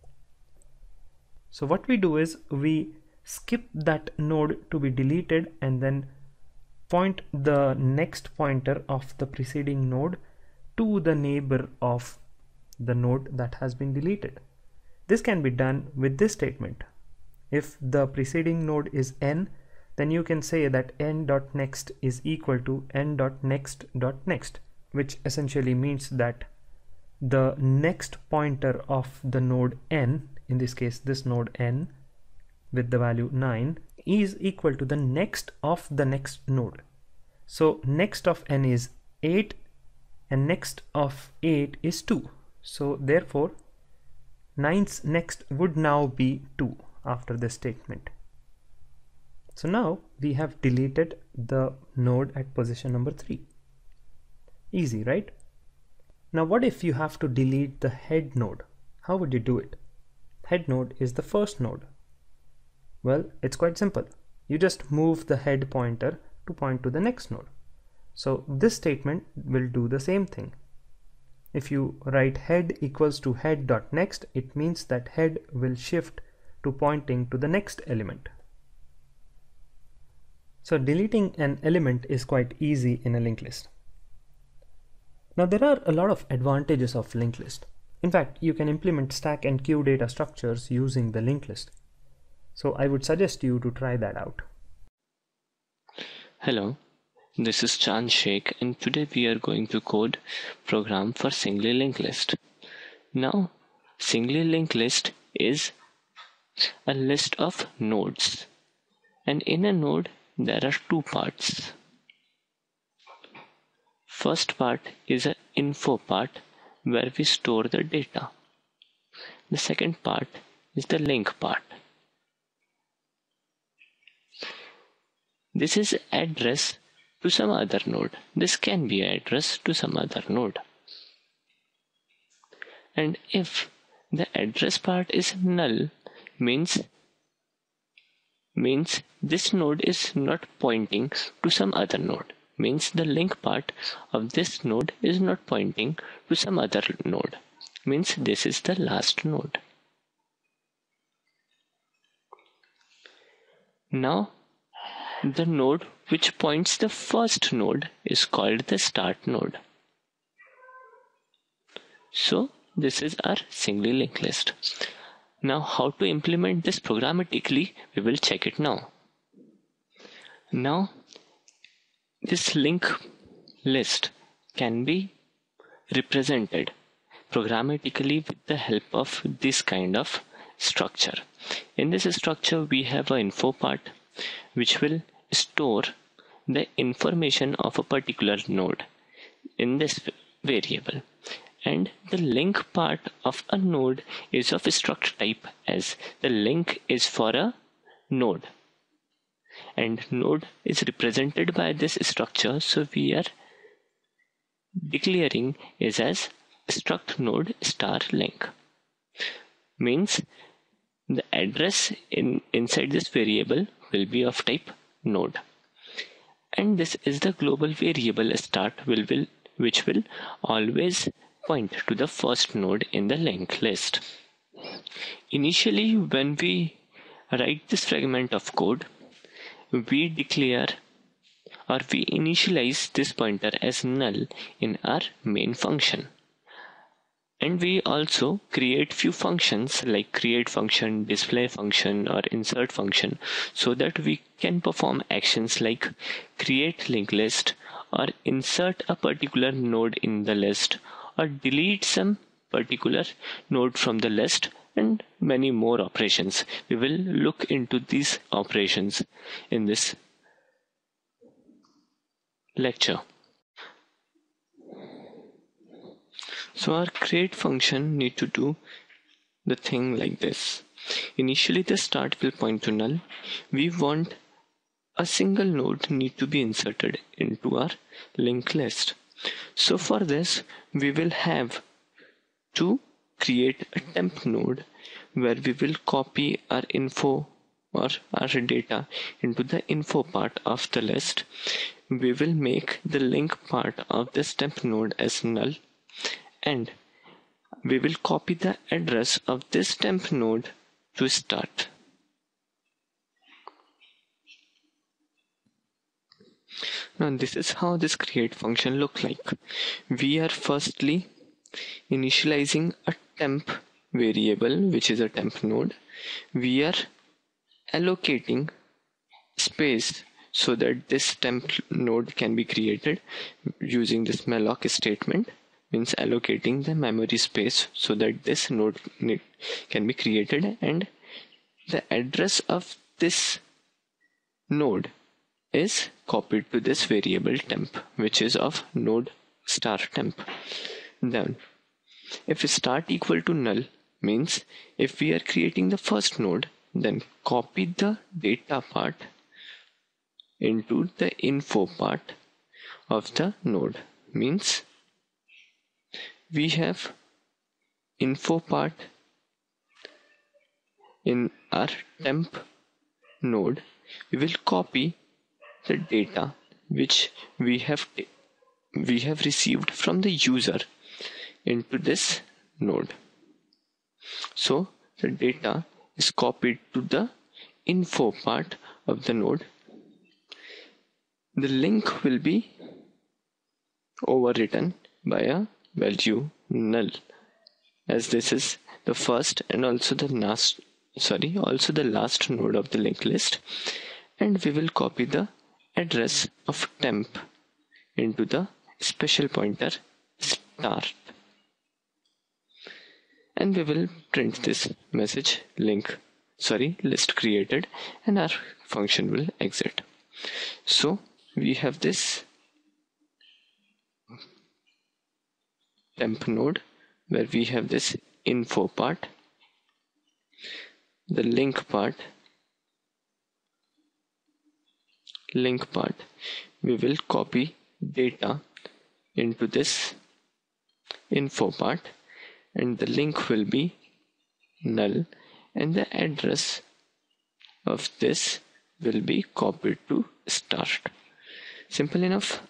So what we do is we skip that node to be deleted and then point the next pointer of the preceding node to the neighbor of the node that has been deleted. This can be done with this statement. If the preceding node is n, then you can say that n.next is equal to n.next.next, which essentially means that the next pointer of the node n, in this case this node n with the value nine, is equal to the next of the next node. So next of n is eight and next of eight is two. So therefore nine's next would now be two after this statement. So now we have deleted the node at position number three. Easy, right? Now what if you have to delete the head node? How would you do it? Head node is the first node. Well, it's quite simple. You just move the head pointer to point to the next node. So this statement will do the same thing. If you write head equals to head.next, it means that head will shift to pointing to the next element. So deleting an element is quite easy in a linked list. Now there are a lot of advantages of linked list. In fact, you can implement stack and queue data structures using the linked list. So I would suggest you to try that out. Hello, this is Chand Sheikh, and today we are going to code program for singly linked list. Now, singly linked list is a list of nodes, and in a node there are two parts. First part is an info part where we store the data. The second part is the link part. This is address to some other node. This can be address to some other node. And if the address part is null, means means this node is not pointing to some other node. Means the link part of this node is not pointing to some other node. Means this is the last node. Now the node which points the first node is called the start node. So this is our singly linked list. Now how to implement this programmatically, we will check it now. Now this link list can be represented programmatically with the help of this kind of structure. In this structure we have an info part which will store the information of a particular node in this variable, and the link part of a node is of struct type, as the link is for a node and node is represented by this structure, so we are declaring is as struct node star link. Means the address in inside this variable will be of type node, and this is the global variable start will, will which will always point to the first node in the linked list. Initially, when we write this fragment of code, we declare or we initialize this pointer as null in our main function. And we also create few functions like create function, display function or insert function, so that we can perform actions like create linked list or insert a particular node in the list or delete some particular node from the list, and many more operations. We will look into these operations in this lecture. So our create function need to do the thing like this. Initially the start will point to null. We want a single node need to be inserted into our linked list. So for this we will have to create a temp node where we will copy our info or our data into the info part of the list. We will make the link part of this temp node as null, and we will copy the address of this temp node to start. Now this is how this create function looks like. We are firstly initializing a temp variable which is a temp node. We are allocating space so that this temp node can be created using this malloc statement, means allocating the memory space so that this node can be created, and the address of this node is copied to this variable temp which is of node star temp. Then if start equal to null, means if we are creating the first node, then copy the data part into the info part of the node. Means we have info part in our temp node. We will copy the data which we have we have received from the user into this node. So the data is copied to the info part of the node. The link will be overwritten by a value null, as this is the first and also the last sorry also the last node of the linked list, and we will copy the address of temp into the special pointer start, and we will print this message link sorry list created, and our function will exit. So we have this temp node where we have this info part, the link part, link part. We will copy data into this info part, and the link will be null, and the address of this will be copied to start. Simple enough.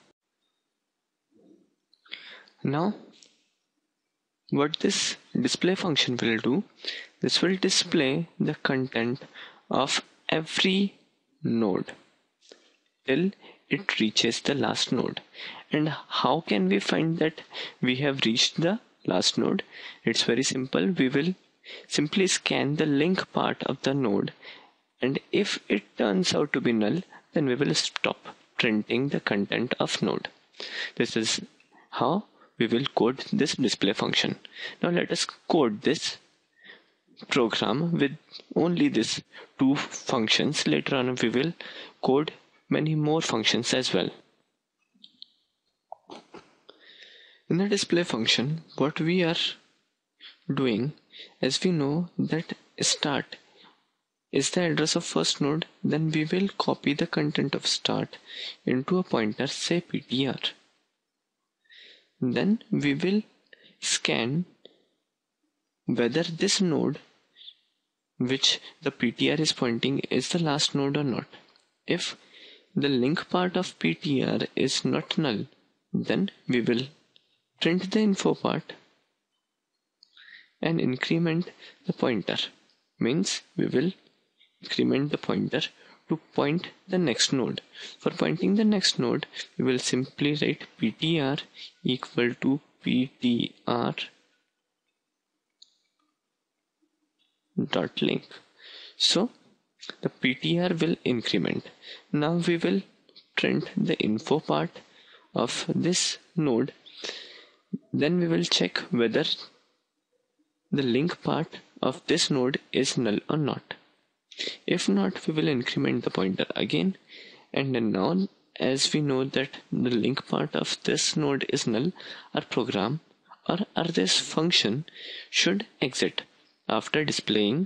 Now what this display function will do, this will display the content of every node till it reaches the last node. And how can we find that we have reached the last node? It's very simple. We will simply scan the link part of the node, and if it turns out to be null, then we will stop printing the content of node. This is how we will code this display function. Now let us code this program with only these two functions. Later on we will code many more functions as well. In the display function, what we are doing, as we know that start is the address of first node, then we will copy the content of start into a pointer, say P T R. Then we will scan whether this node which the P T R is pointing is the last node or not. If the link part of P T R is not null, then we will print the info part and increment the pointer. Means we will increment the pointer to point the next node. For pointing the next node, we will simply write P T R equal to P T R dot link. So the P T R will increment. Now we will print the info part of this node. Then we will check whether the link part of this node is null or not. If not, we will increment the pointer again, and then now as we know that the link part of this node is null, our program or, or this function should exit after displaying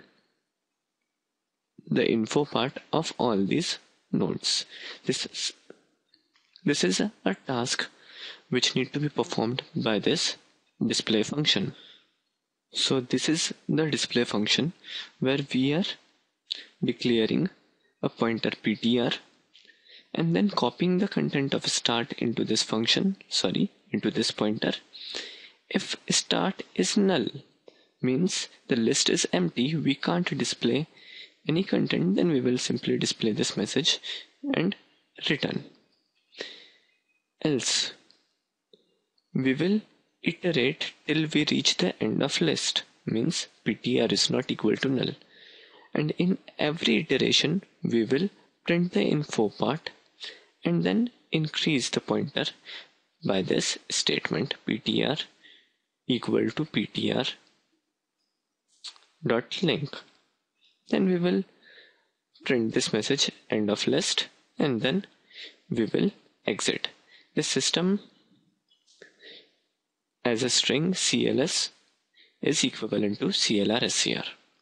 the info part of all these nodes. This is, this is a, a task which need to be performed by this display function. So this is the display function where we are declaring a pointer P T R and then copying the content of start into this function, sorry, into this pointer. If start is null, means the list is empty, we can't display any content, then we will simply display this message and return. Else, we will iterate till we reach the end of list, means P T R is not equal to null. And in every iteration, we will print the info part and then increase the pointer by this statement P T R equal to P T R dot link. Then we will print this message end of list, and then we will exit. The system as a string C L S is equivalent to C L R S C R.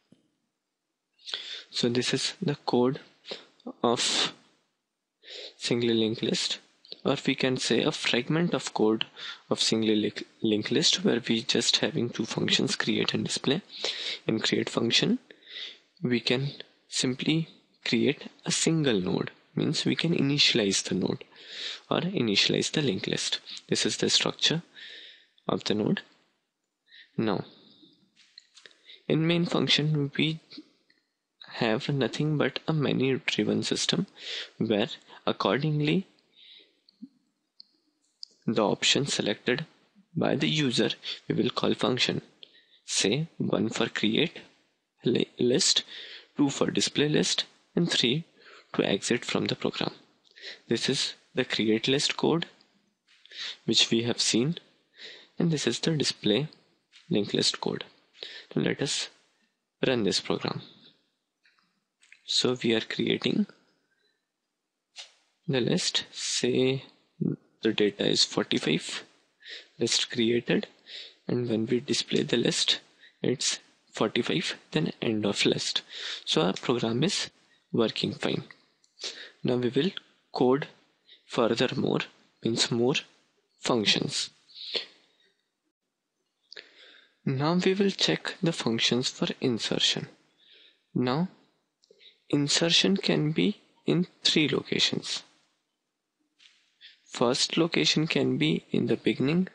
So this is the code of singly linked list, or we can say a fragment of code of singly linked list, where we just having two functions, create and display. In create function, we can simply create a single node, means we can initialize the node or initialize the linked list. This is the structure of the node. Now in main function, we have nothing but a menu driven system, where accordingly the option selected by the user we will call function. Say one for create list, two for display list, and three to exit from the program. This is the create list code which we have seen, and this is the display linked list code. Now let us run this program. So we are creating the list, say the data is forty-five, list created, and when we display the list it's forty-five, then end of list. So our program is working fine. Now we will code furthermore, means more functions. Now we will check the functions for insertion. Now insertion can be in three locations. First location can be in the beginning.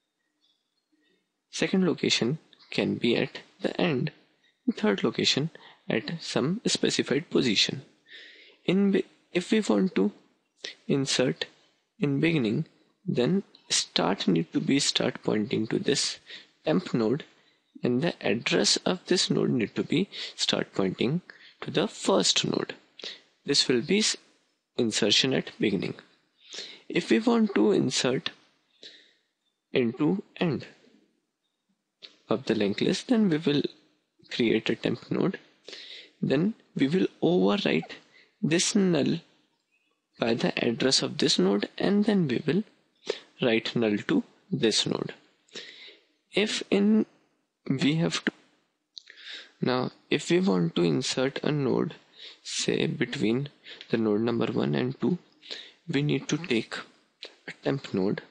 Second location can be at the end. Third location at some specified position. In if we want to insert in beginning, then start need to be start pointing to this temp node, and the address of this node need to be start pointing to the first node. This will be insertion at beginning. If we want to insert into end of the linked list, then we will create a temp node. Then we will overwrite this null by the address of this node, and then we will write null to this node. If in we have to now if we want to insert a node, say between the node number one and two, we need to take a temp node.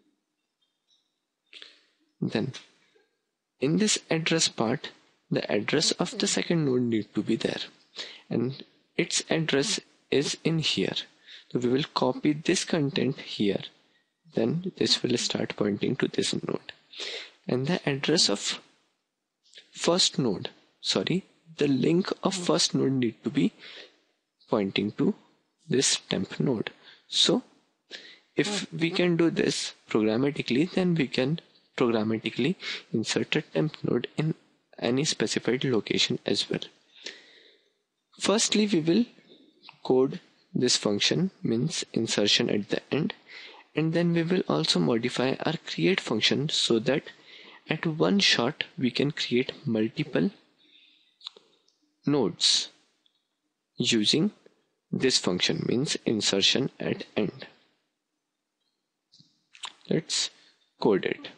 Then in this address part, the address of the second node need to be there, and its address is in here. So we will copy this content here, then this will start pointing to this node, and the address of first node, sorry, the link of first node need to be pointing to this temp node. So if we can do this programmatically, then we can programmatically insert a temp node in any specified location as well. Firstly, we will code this function, means insertion at the end, and then we will also modify our create function so that at one shot we can create multiple nodes using this function, means insertion at end. Let's code it.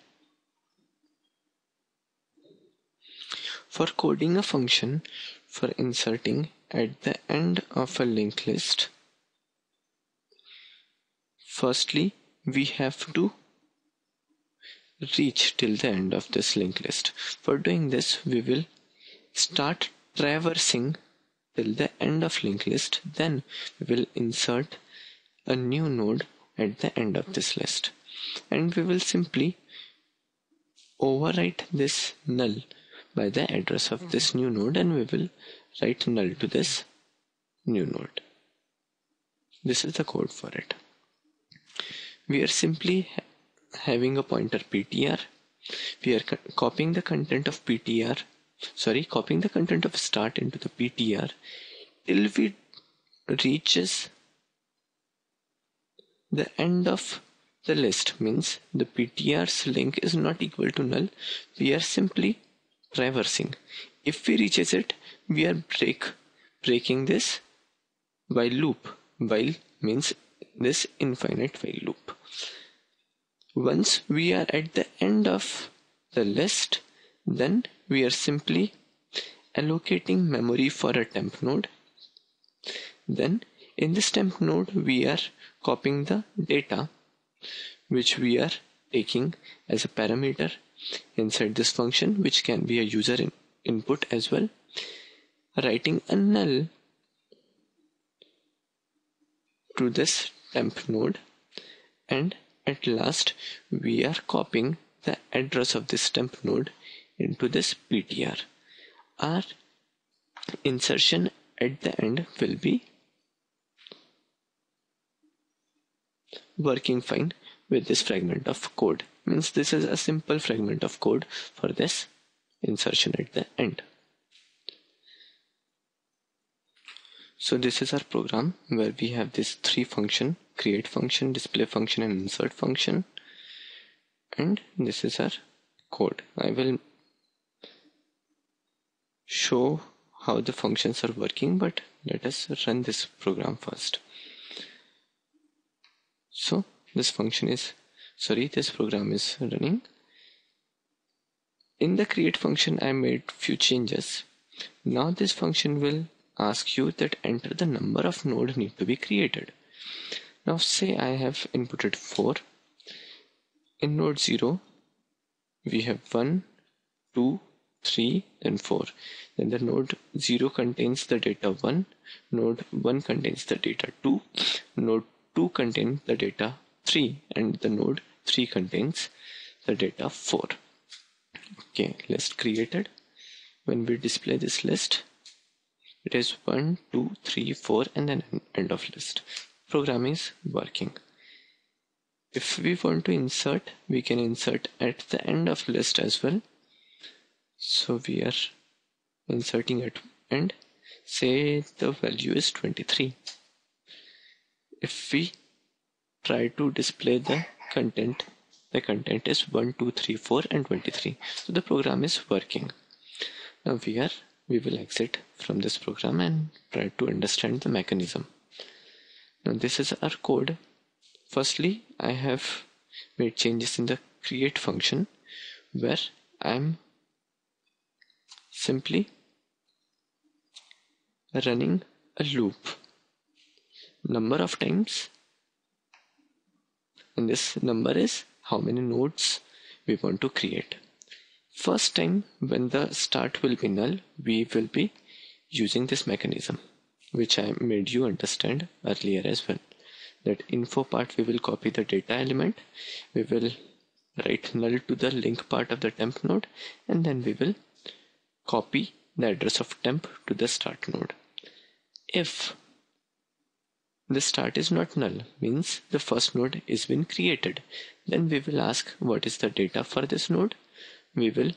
For coding a function for inserting at the end of a linked list, firstly we have to reach till the end of this linked list. For doing this, we will start traversing till the end of linked list, then we will insert a new node at the end of this list, and we will simply overwrite this null by the address of this new node, and we will write null to this new node. This is the code for it. We are simply ha having a pointer P T R. We are co copying the content of P T R, sorry, copying the content of start into the P T R till we reaches the end of the list, means the P T R's link is not equal to null. We are simply traversing. If we reaches it, we are break breaking this while loop. While means this infinite while loop. Once we are at the end of the list, then we are simply allocating memory for a temp node. Then in this temp node we are copying the data which we are taking as a parameter inside this function, which can be a user in input as well, writing a null to this temp node, and at last we are copying the address of this temp node into this P T R. Our insertion at the end will be working fine with this fragment of code. Means this is a simple fragment of code for this insertion at the end. So this is our program where we have this three function: create function, display function, and insert function. And this is our code. I will show how the functions are working, but let us run this program first. So this function is, sorry, this program is running. In the create function, I made few changes. Now this function will ask you that enter the number of nodes need to be created. Now say I have inputted four. In node zero, we have one, two, three, and four. Then the node zero contains the data one, node one contains the data two, node two contains the data three, and the node three contains the data four. Okay, list created. When we display this list, it is one, two, three, four, and then end of list. Program is working. If we want to insert, we can insert at the end of list as well. So we are inserting at end. Say the value is twenty-three. If we try to display the content, the content is one, two, three, four, and twenty-three. So the program is working. Now we are we will exit from this program and try to understand the mechanism. Now this is our code. Firstly, I have made changes in the create function where I'm simply running a loop number of times, and this number is how many nodes we want to create. First time when the start will be null, we will be using this mechanism which I made you understand earlier as well. That info part, we will copy the data element, we will write null to the link part of the temp node, and then we will copy the address of temp to the start node. If the start is not null, means the first node is been created, then we will ask what is the data for this node. We will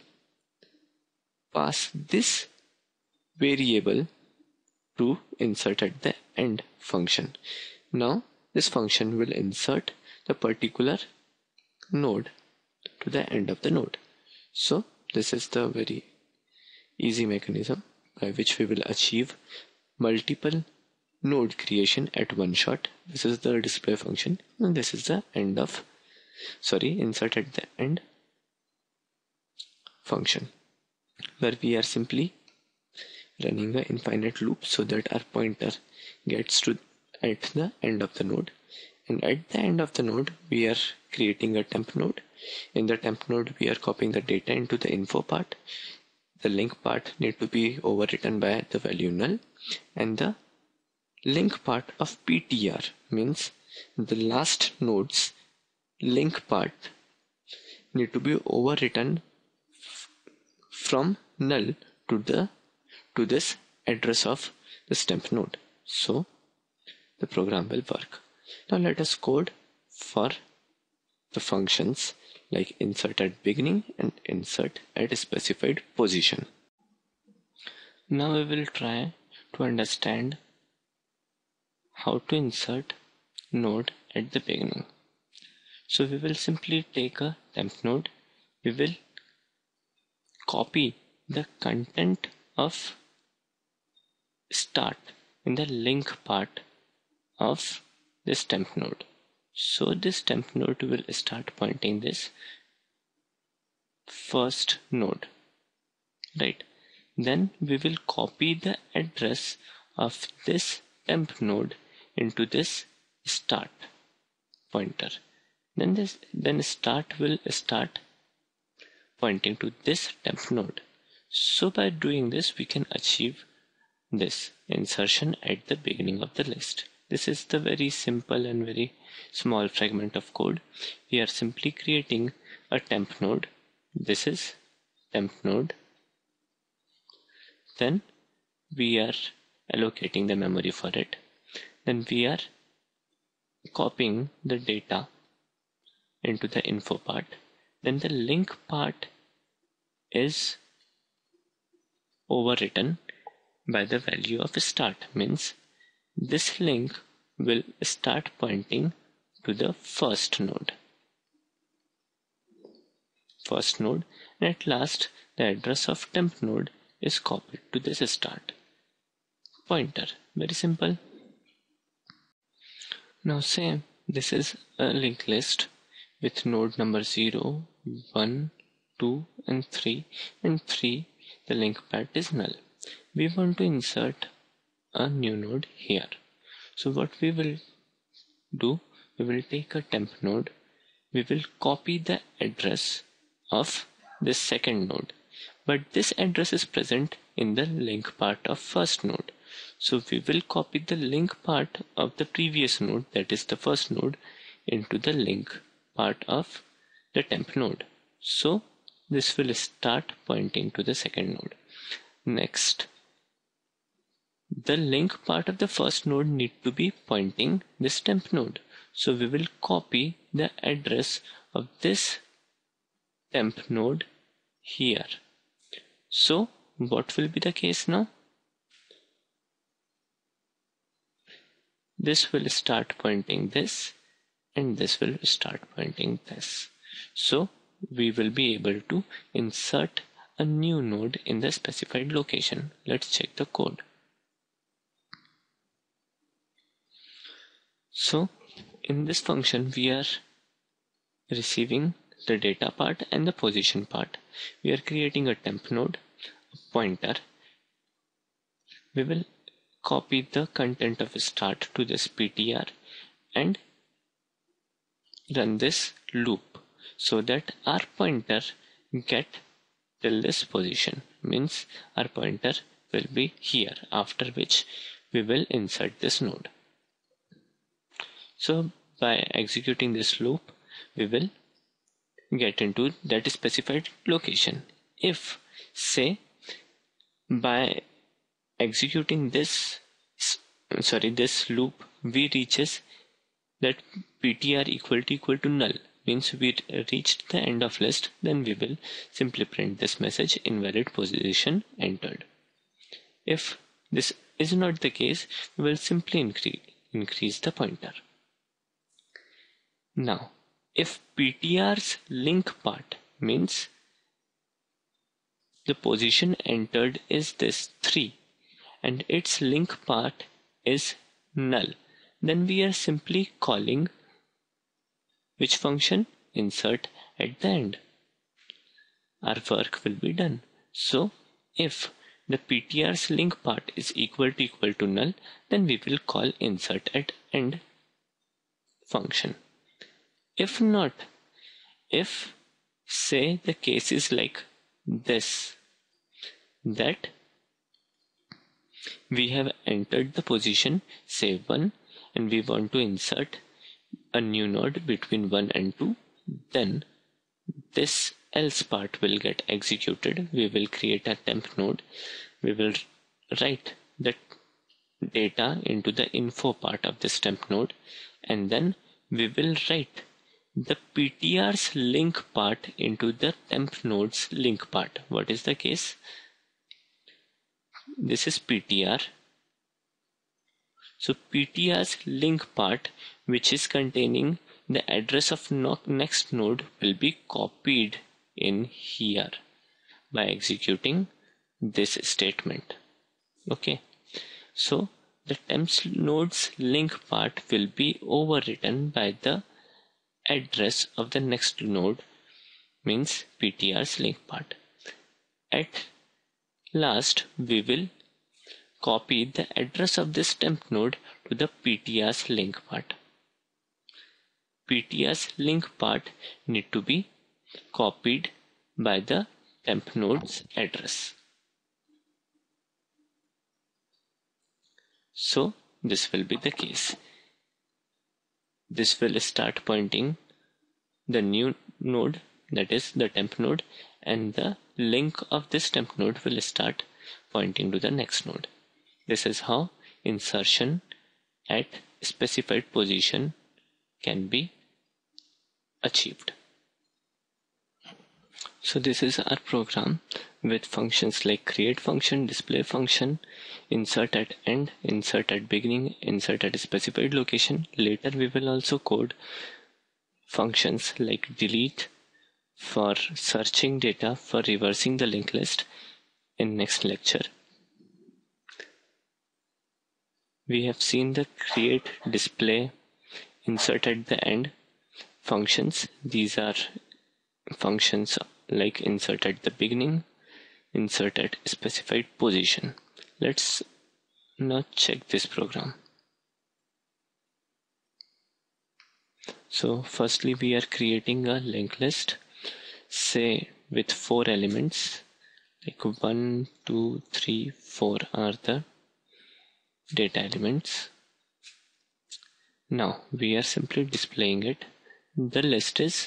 pass this variable to insert at the end function. Now this function will insert the particular node to the end of the node. So this is the very easy mechanism by which we will achieve multiple node creation at one shot. This is the display function, and this is the end of sorry insert at the end function, where we are simply running an infinite loop so that our pointer gets to at the end of the node, and at the end of the node we are creating a temp node. In the temp node we are copying the data into the info part. The link part need to be overwritten by the value null, and the link part of P T R means the last node's link part need to be overwritten from null to the to this address of this temp node. So the program will work. Now let us code for the functions like insert at beginning and insert at a specified position. Now we will try to understand how to insert node at the beginning. So we will simply take a temp node. We will copy the content of start in the link part of this temp node. So this temp node will start pointing this first node, right? Then we will copy the address of this temp node into this start pointer. Then this then start will start pointing to this temp node. So by doing this we can achieve this insertion at the beginning of the list. This is the very simple and very small fragment of code. We are simply creating a temp node. This is temp node. Then we are allocating the memory for it. Then we are copying the data into the info part. Then the link part is overwritten by the value of start, means this link will start pointing to the first node. First node, and at last the address of temp node is copied to this start pointer. Very simple. Now say this is a linked list with node number zero, one, two and three, and three, the link path is null. We want to insert a new node here. So what we will do, we will take a temp node, we will copy the address of this second node, but this address is present in the link part of first node. So we will copy the link part of the previous node, that is the first node, into the link part of the temp node. So this will start pointing to the second node. Next, the link part of the first node need to be pointing this temp node. So we will copy the address of this temp node here. So what will be the case now? This will start pointing this, and this will start pointing this. So we will be able to insert a new node in the specified location. Let's check the code. So in this function we are receiving the data part and the position part. We are creating a temp node, a pointer. We will copy the content of start to this P T R and run this loop so that our pointer get till this position, means our pointer will be here, after which we will insert this node. So by executing this loop, we will get into that specified location. If, say, by executing this sorry this loop we reaches that P T R equal to equal to null, means we reached the end of list, then we will simply print this message, invalid position entered. If this is not the case, we will simply increase increase the pointer. Now if P T R's link part, means the position entered is this three and its link part is null, then we are simply calling which function? Insert at the end. Our work will be done. So if the P T R's link part is equal to equal to null, then we will call insert at end function. If not, if say the case is like this, that we have entered the position say one and we want to insert a new node between one and two, then this else part will get executed. We will create a temp node. We will write the data into the info part of this temp node, and then we will write the P T R's link part into the temp node's link part. What is the case? This is P T R. So P T R's link part, which is containing the address of next node, will be copied in here by executing this statement. Okay, so the temp node's link part will be overwritten by the address of the next node, means P T R's link part. At last we will copy the address of this temp node to the P T R's link part. P T R's link part need to be copied by the temp node's address. So this will be the case. This will start pointing the new node, that is the temp node, and the link of this temp node will start pointing to the next node. This is how insertion at specified position can be achieved. So this is our program with functions like create function, display function, insert at end, insert at beginning, insert at a specified location. Later we will also code functions like delete for searching data, for reversing the linked list in next lecture. We have seen the create, display, insert at the end functions. These are functions like insert at the beginning, insert at specified position. Let's now check this program. So firstly we are creating a linked list, say with four elements, like one, two, three, four are the data elements. Now we are simply displaying it. The list is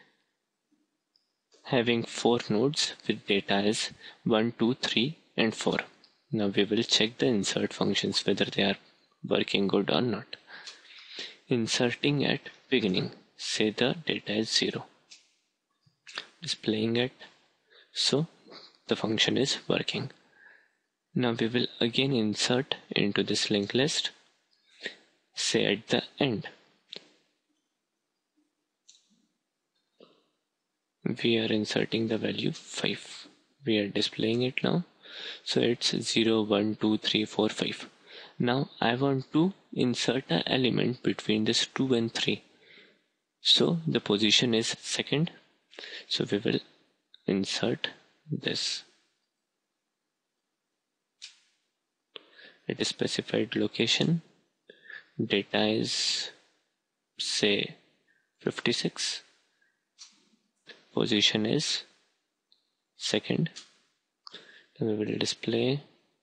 having four nodes with data as one, two, three and four. Now we will check the insert functions whether they are working good or not. Inserting at beginning, say the data is zero. Displaying it, so the function is working. Now we will again insert into this linked list, say at the end. We are inserting the value five. We are displaying it now. So it's zero, one, two, three, four, five. Now I want to insert an element between this two and three. So the position is second. So we will insert this at a specified location. Data is say fifty-six. Position is second. Then we will display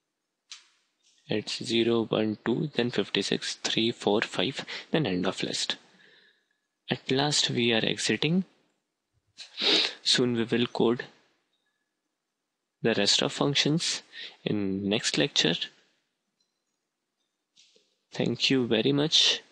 it's zero, one, two, then fifty-six, three, four, five, then end of list. At last we are exiting. Soon we will code the rest of functions in next lecture. Thank you very much.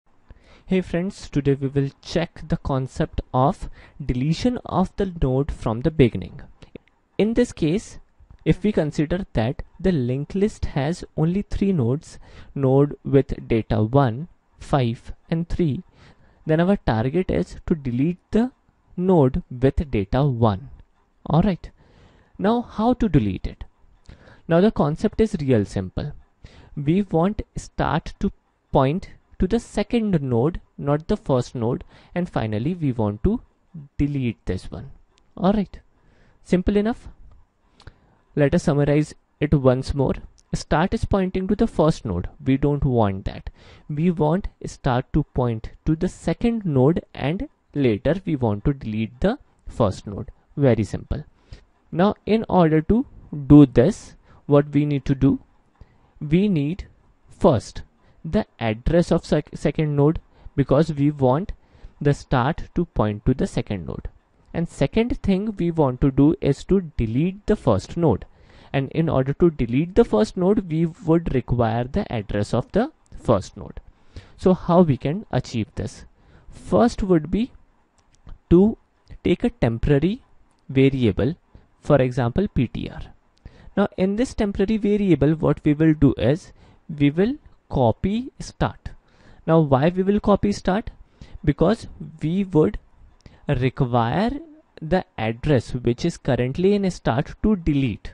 Hey friends, today we will check the concept of deletion of the node from the beginning. In this case, if we consider that the linked list has only three nodes, node with data one, five and three, then our target is to delete the node with data one. Alright, now how to delete it? Now the concept is real simple. We want start to point to the second node, not the first node, and finally we want to delete this one. Alright, simple enough. Let us summarize it once more. Start is pointing to the first node. We don't want that. We want start to point to the second node and later we want to delete the first node. Very simple. Now in order to do this, what we need to do? We need first the address of sec second node, because we want the start to point to the second node. And second thing we want to do is to delete the first node. And in order to delete the first node, we would require the address of the first node. So how we can achieve this? First would be to take a temporary variable, for example P T R. Now in this temporary variable, what we will do is we will copy start. Now why we will copy start? Because we would require the address which is currently in start to delete,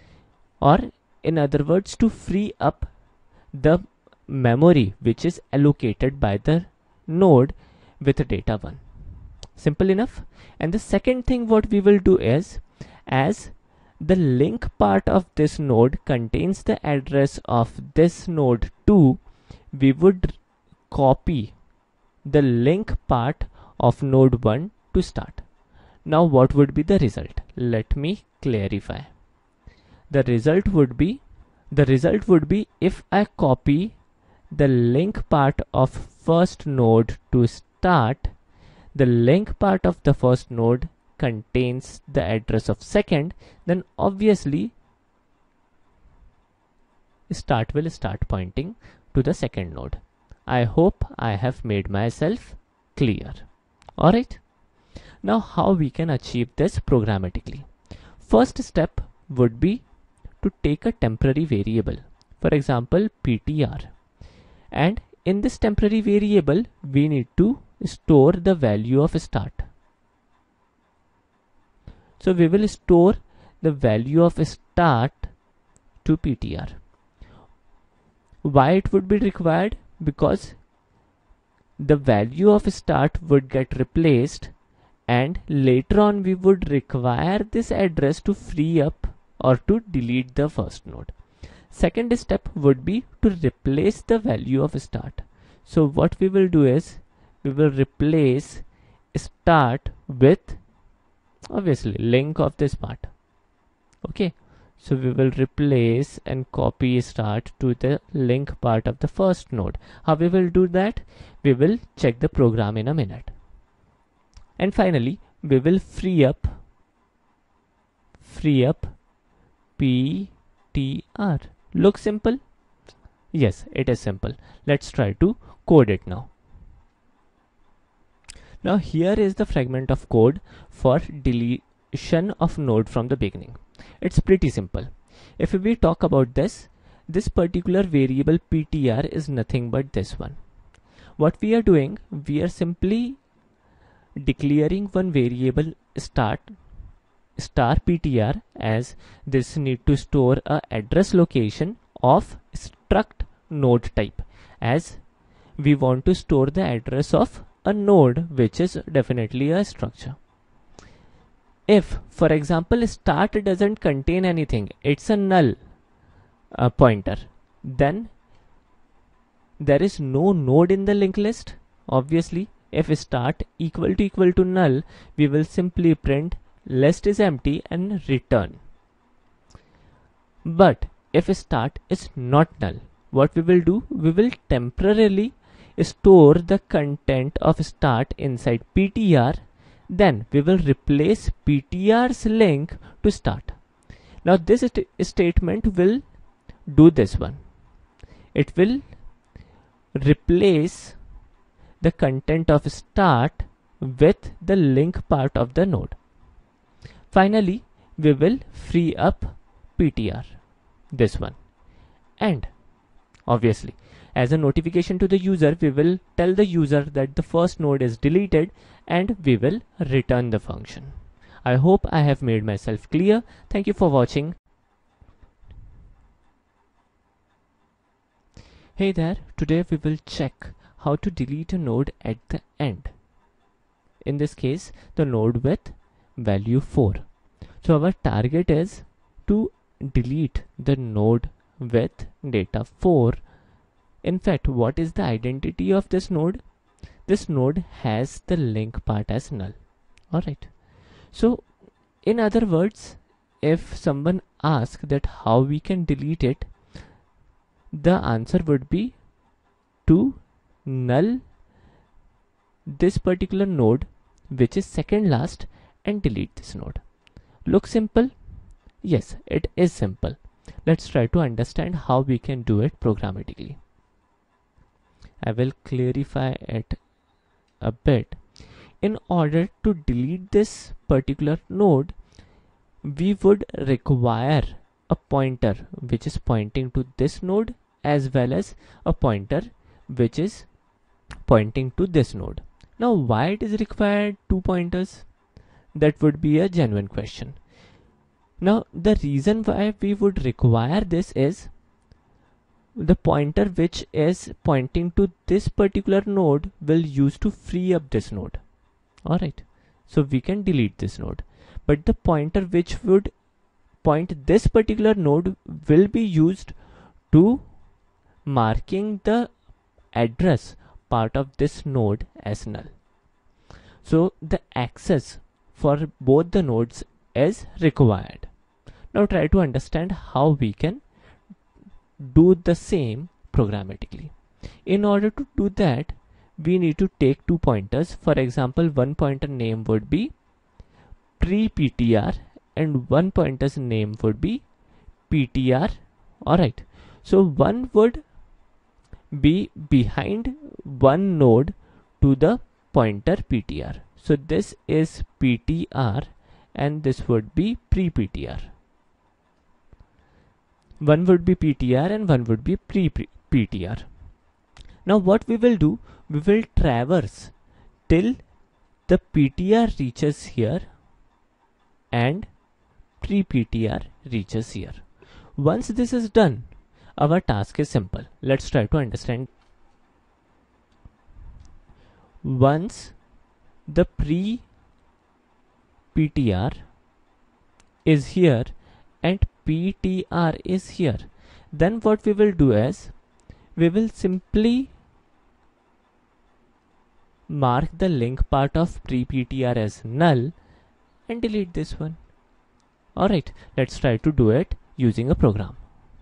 or in other words to free up the memory which is allocated by the node with data one. Simple enough. And the second thing what we will do is, as the link part of this node contains the address of this node two, we would copy the link part of node one to start. Now what would be the result? Let me clarify. The result would be, the result would be if I copy the link part of first node to start, the link part of the first node contains the address of second, then obviously start will start pointing to the second node. I hope I have made myself clear. Alright, now how we can achieve this programmatically? First step would be to take a temporary variable, for example P T R, and in this temporary variable we need to store the value of start. So we will store the value of start to P T R. Why it would be required? Because the value of start would get replaced, and later on we would require this address to free up or to delete the first node. Second step would be to replace the value of start. So what we will do is we will replace start with obviously link of this part. Okay, so we will replace and copy start to the link part of the first node. How we will do that? We will check the program in a minute. And finally we will free up free up P T R. Looks simple? Yes, it is simple. Let's try to code it now. Now here is the fragment of code for deletion of node from the beginning. It's pretty simple. If we talk about this, this particular variable P T R is nothing but this one. What we are doing, we are simply declaring one variable start star P T R, as this need to store a address location of struct node type, as we want to store the address of a node, which is definitely a structure. If, for example, start doesn't contain anything, it's a null uh, pointer, then there is no node in the linked list. Obviously, if start equal to equal to null, we will simply print list is empty and return. But if start is not null, what we will do? We will temporarily store the content of start inside P T R. Then we will replace P T R's link to start. Now this st statement will do this one. It will replace the content of start with the link part of the node. Finally, we will free up P T R, this one. And obviously, as a notification to the user, we will tell the user that the first node is deleted, and we will return the function. I hope I have made myself clear. Thank you for watching. Hey there, today we will check how to delete a node at the end. In this case, the node with value four. So our target is to delete the node with data four. In fact, what is the identity of this node? This node has the link part as null. Alright. So in other words, if someone asks that how we can delete it, the answer would be to null this particular node, which is second last, and delete this node. Looks simple? Yes, it is simple. Let's try to understand how we can do it programmatically. I will clarify it a bit. In order to delete this particular node, we would require a pointer which is pointing to this node, as well as a pointer which is pointing to this node. Now, why it is required two pointers? That would be a genuine question. Now, the reason why we would require this is the pointer which is pointing to this particular node will use to free up this node. Alright, so we can delete this node. But the pointer which would point this particular node will be used to marking the address part of this node as null. So the access for both the nodes is required. Now try to understand how we can do the same programmatically. In order to do that, we need to take two pointers. For example, one pointer name would be pre-P T R and one pointer's name would be P T R. Alright, so one would be behind one node to the pointer P T R. So this is P T R and this would be pre-P T R. One would be P T R and one would be pre-P T R. Now what we will do, we will traverse till the P T R reaches here and pre-P T R reaches here. Once this is done, our task is simple. Let's try to understand. once the pre P T R is here and P T R is here, then what we will do is we will simply mark the link part of pre P T R as null and delete this one. Alright, let's try to do it using a program.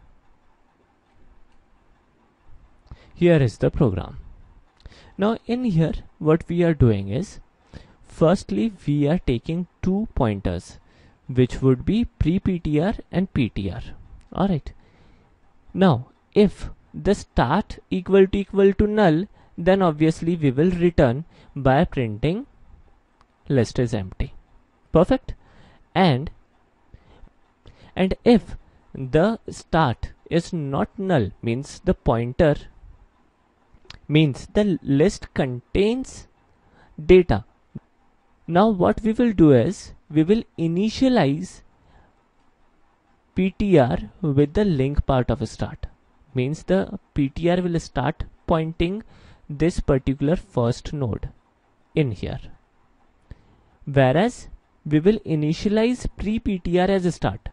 Here is the program. Now in here what we are doing is, firstly we are taking two pointers which would be pre P T R and P T R. Alright. Now if the start equal to equal to null, then obviously we will return by printing list is empty. Perfect. And and if the start is not null, means the pointer means the list contains data. Now what we will do is we will initialize P T R with the link part of a start. Means the P T R will start pointing this particular first node in here. Whereas we will initialize pre P T R as a start.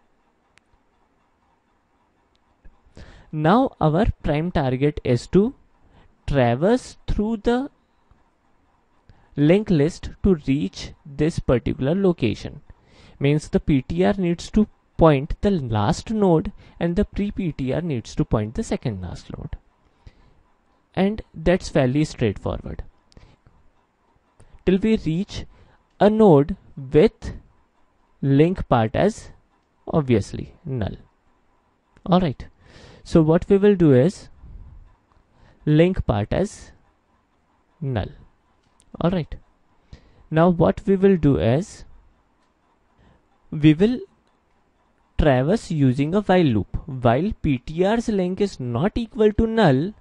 Now our prime target is to traverse through the linked list to reach this particular location. Means the P T R needs to point the last node and the pre P T R needs to point the second last node. And that's fairly straightforward. Till we reach a node with link part as obviously null. Alright. So what we will do is link part as null. Alright. Now what we will do is we will traverse using a while loop. While P T R's length is not equal to null,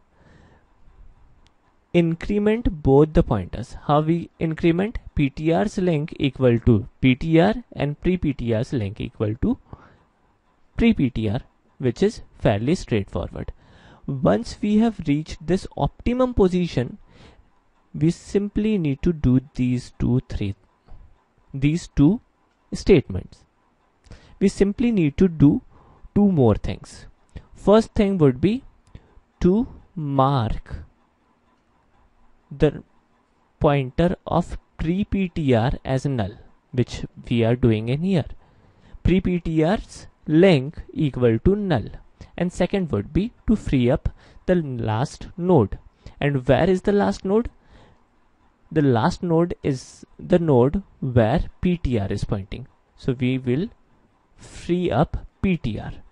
increment both the pointers. How we increment? P T R's length equal to P T R and pre P T R's length equal to pre P T R, which is fairly straightforward. Once we have reached this optimum position, we simply need to do these two, three, these two statements. We simply need to do two more things. First thing would be to mark the pointer of pre P T R as null, which we are doing in here. Pre P T R's length equal to null. And second would be to free up the last node. And where is the last node? The last node is the node where P T R is pointing. So we will free up P T R.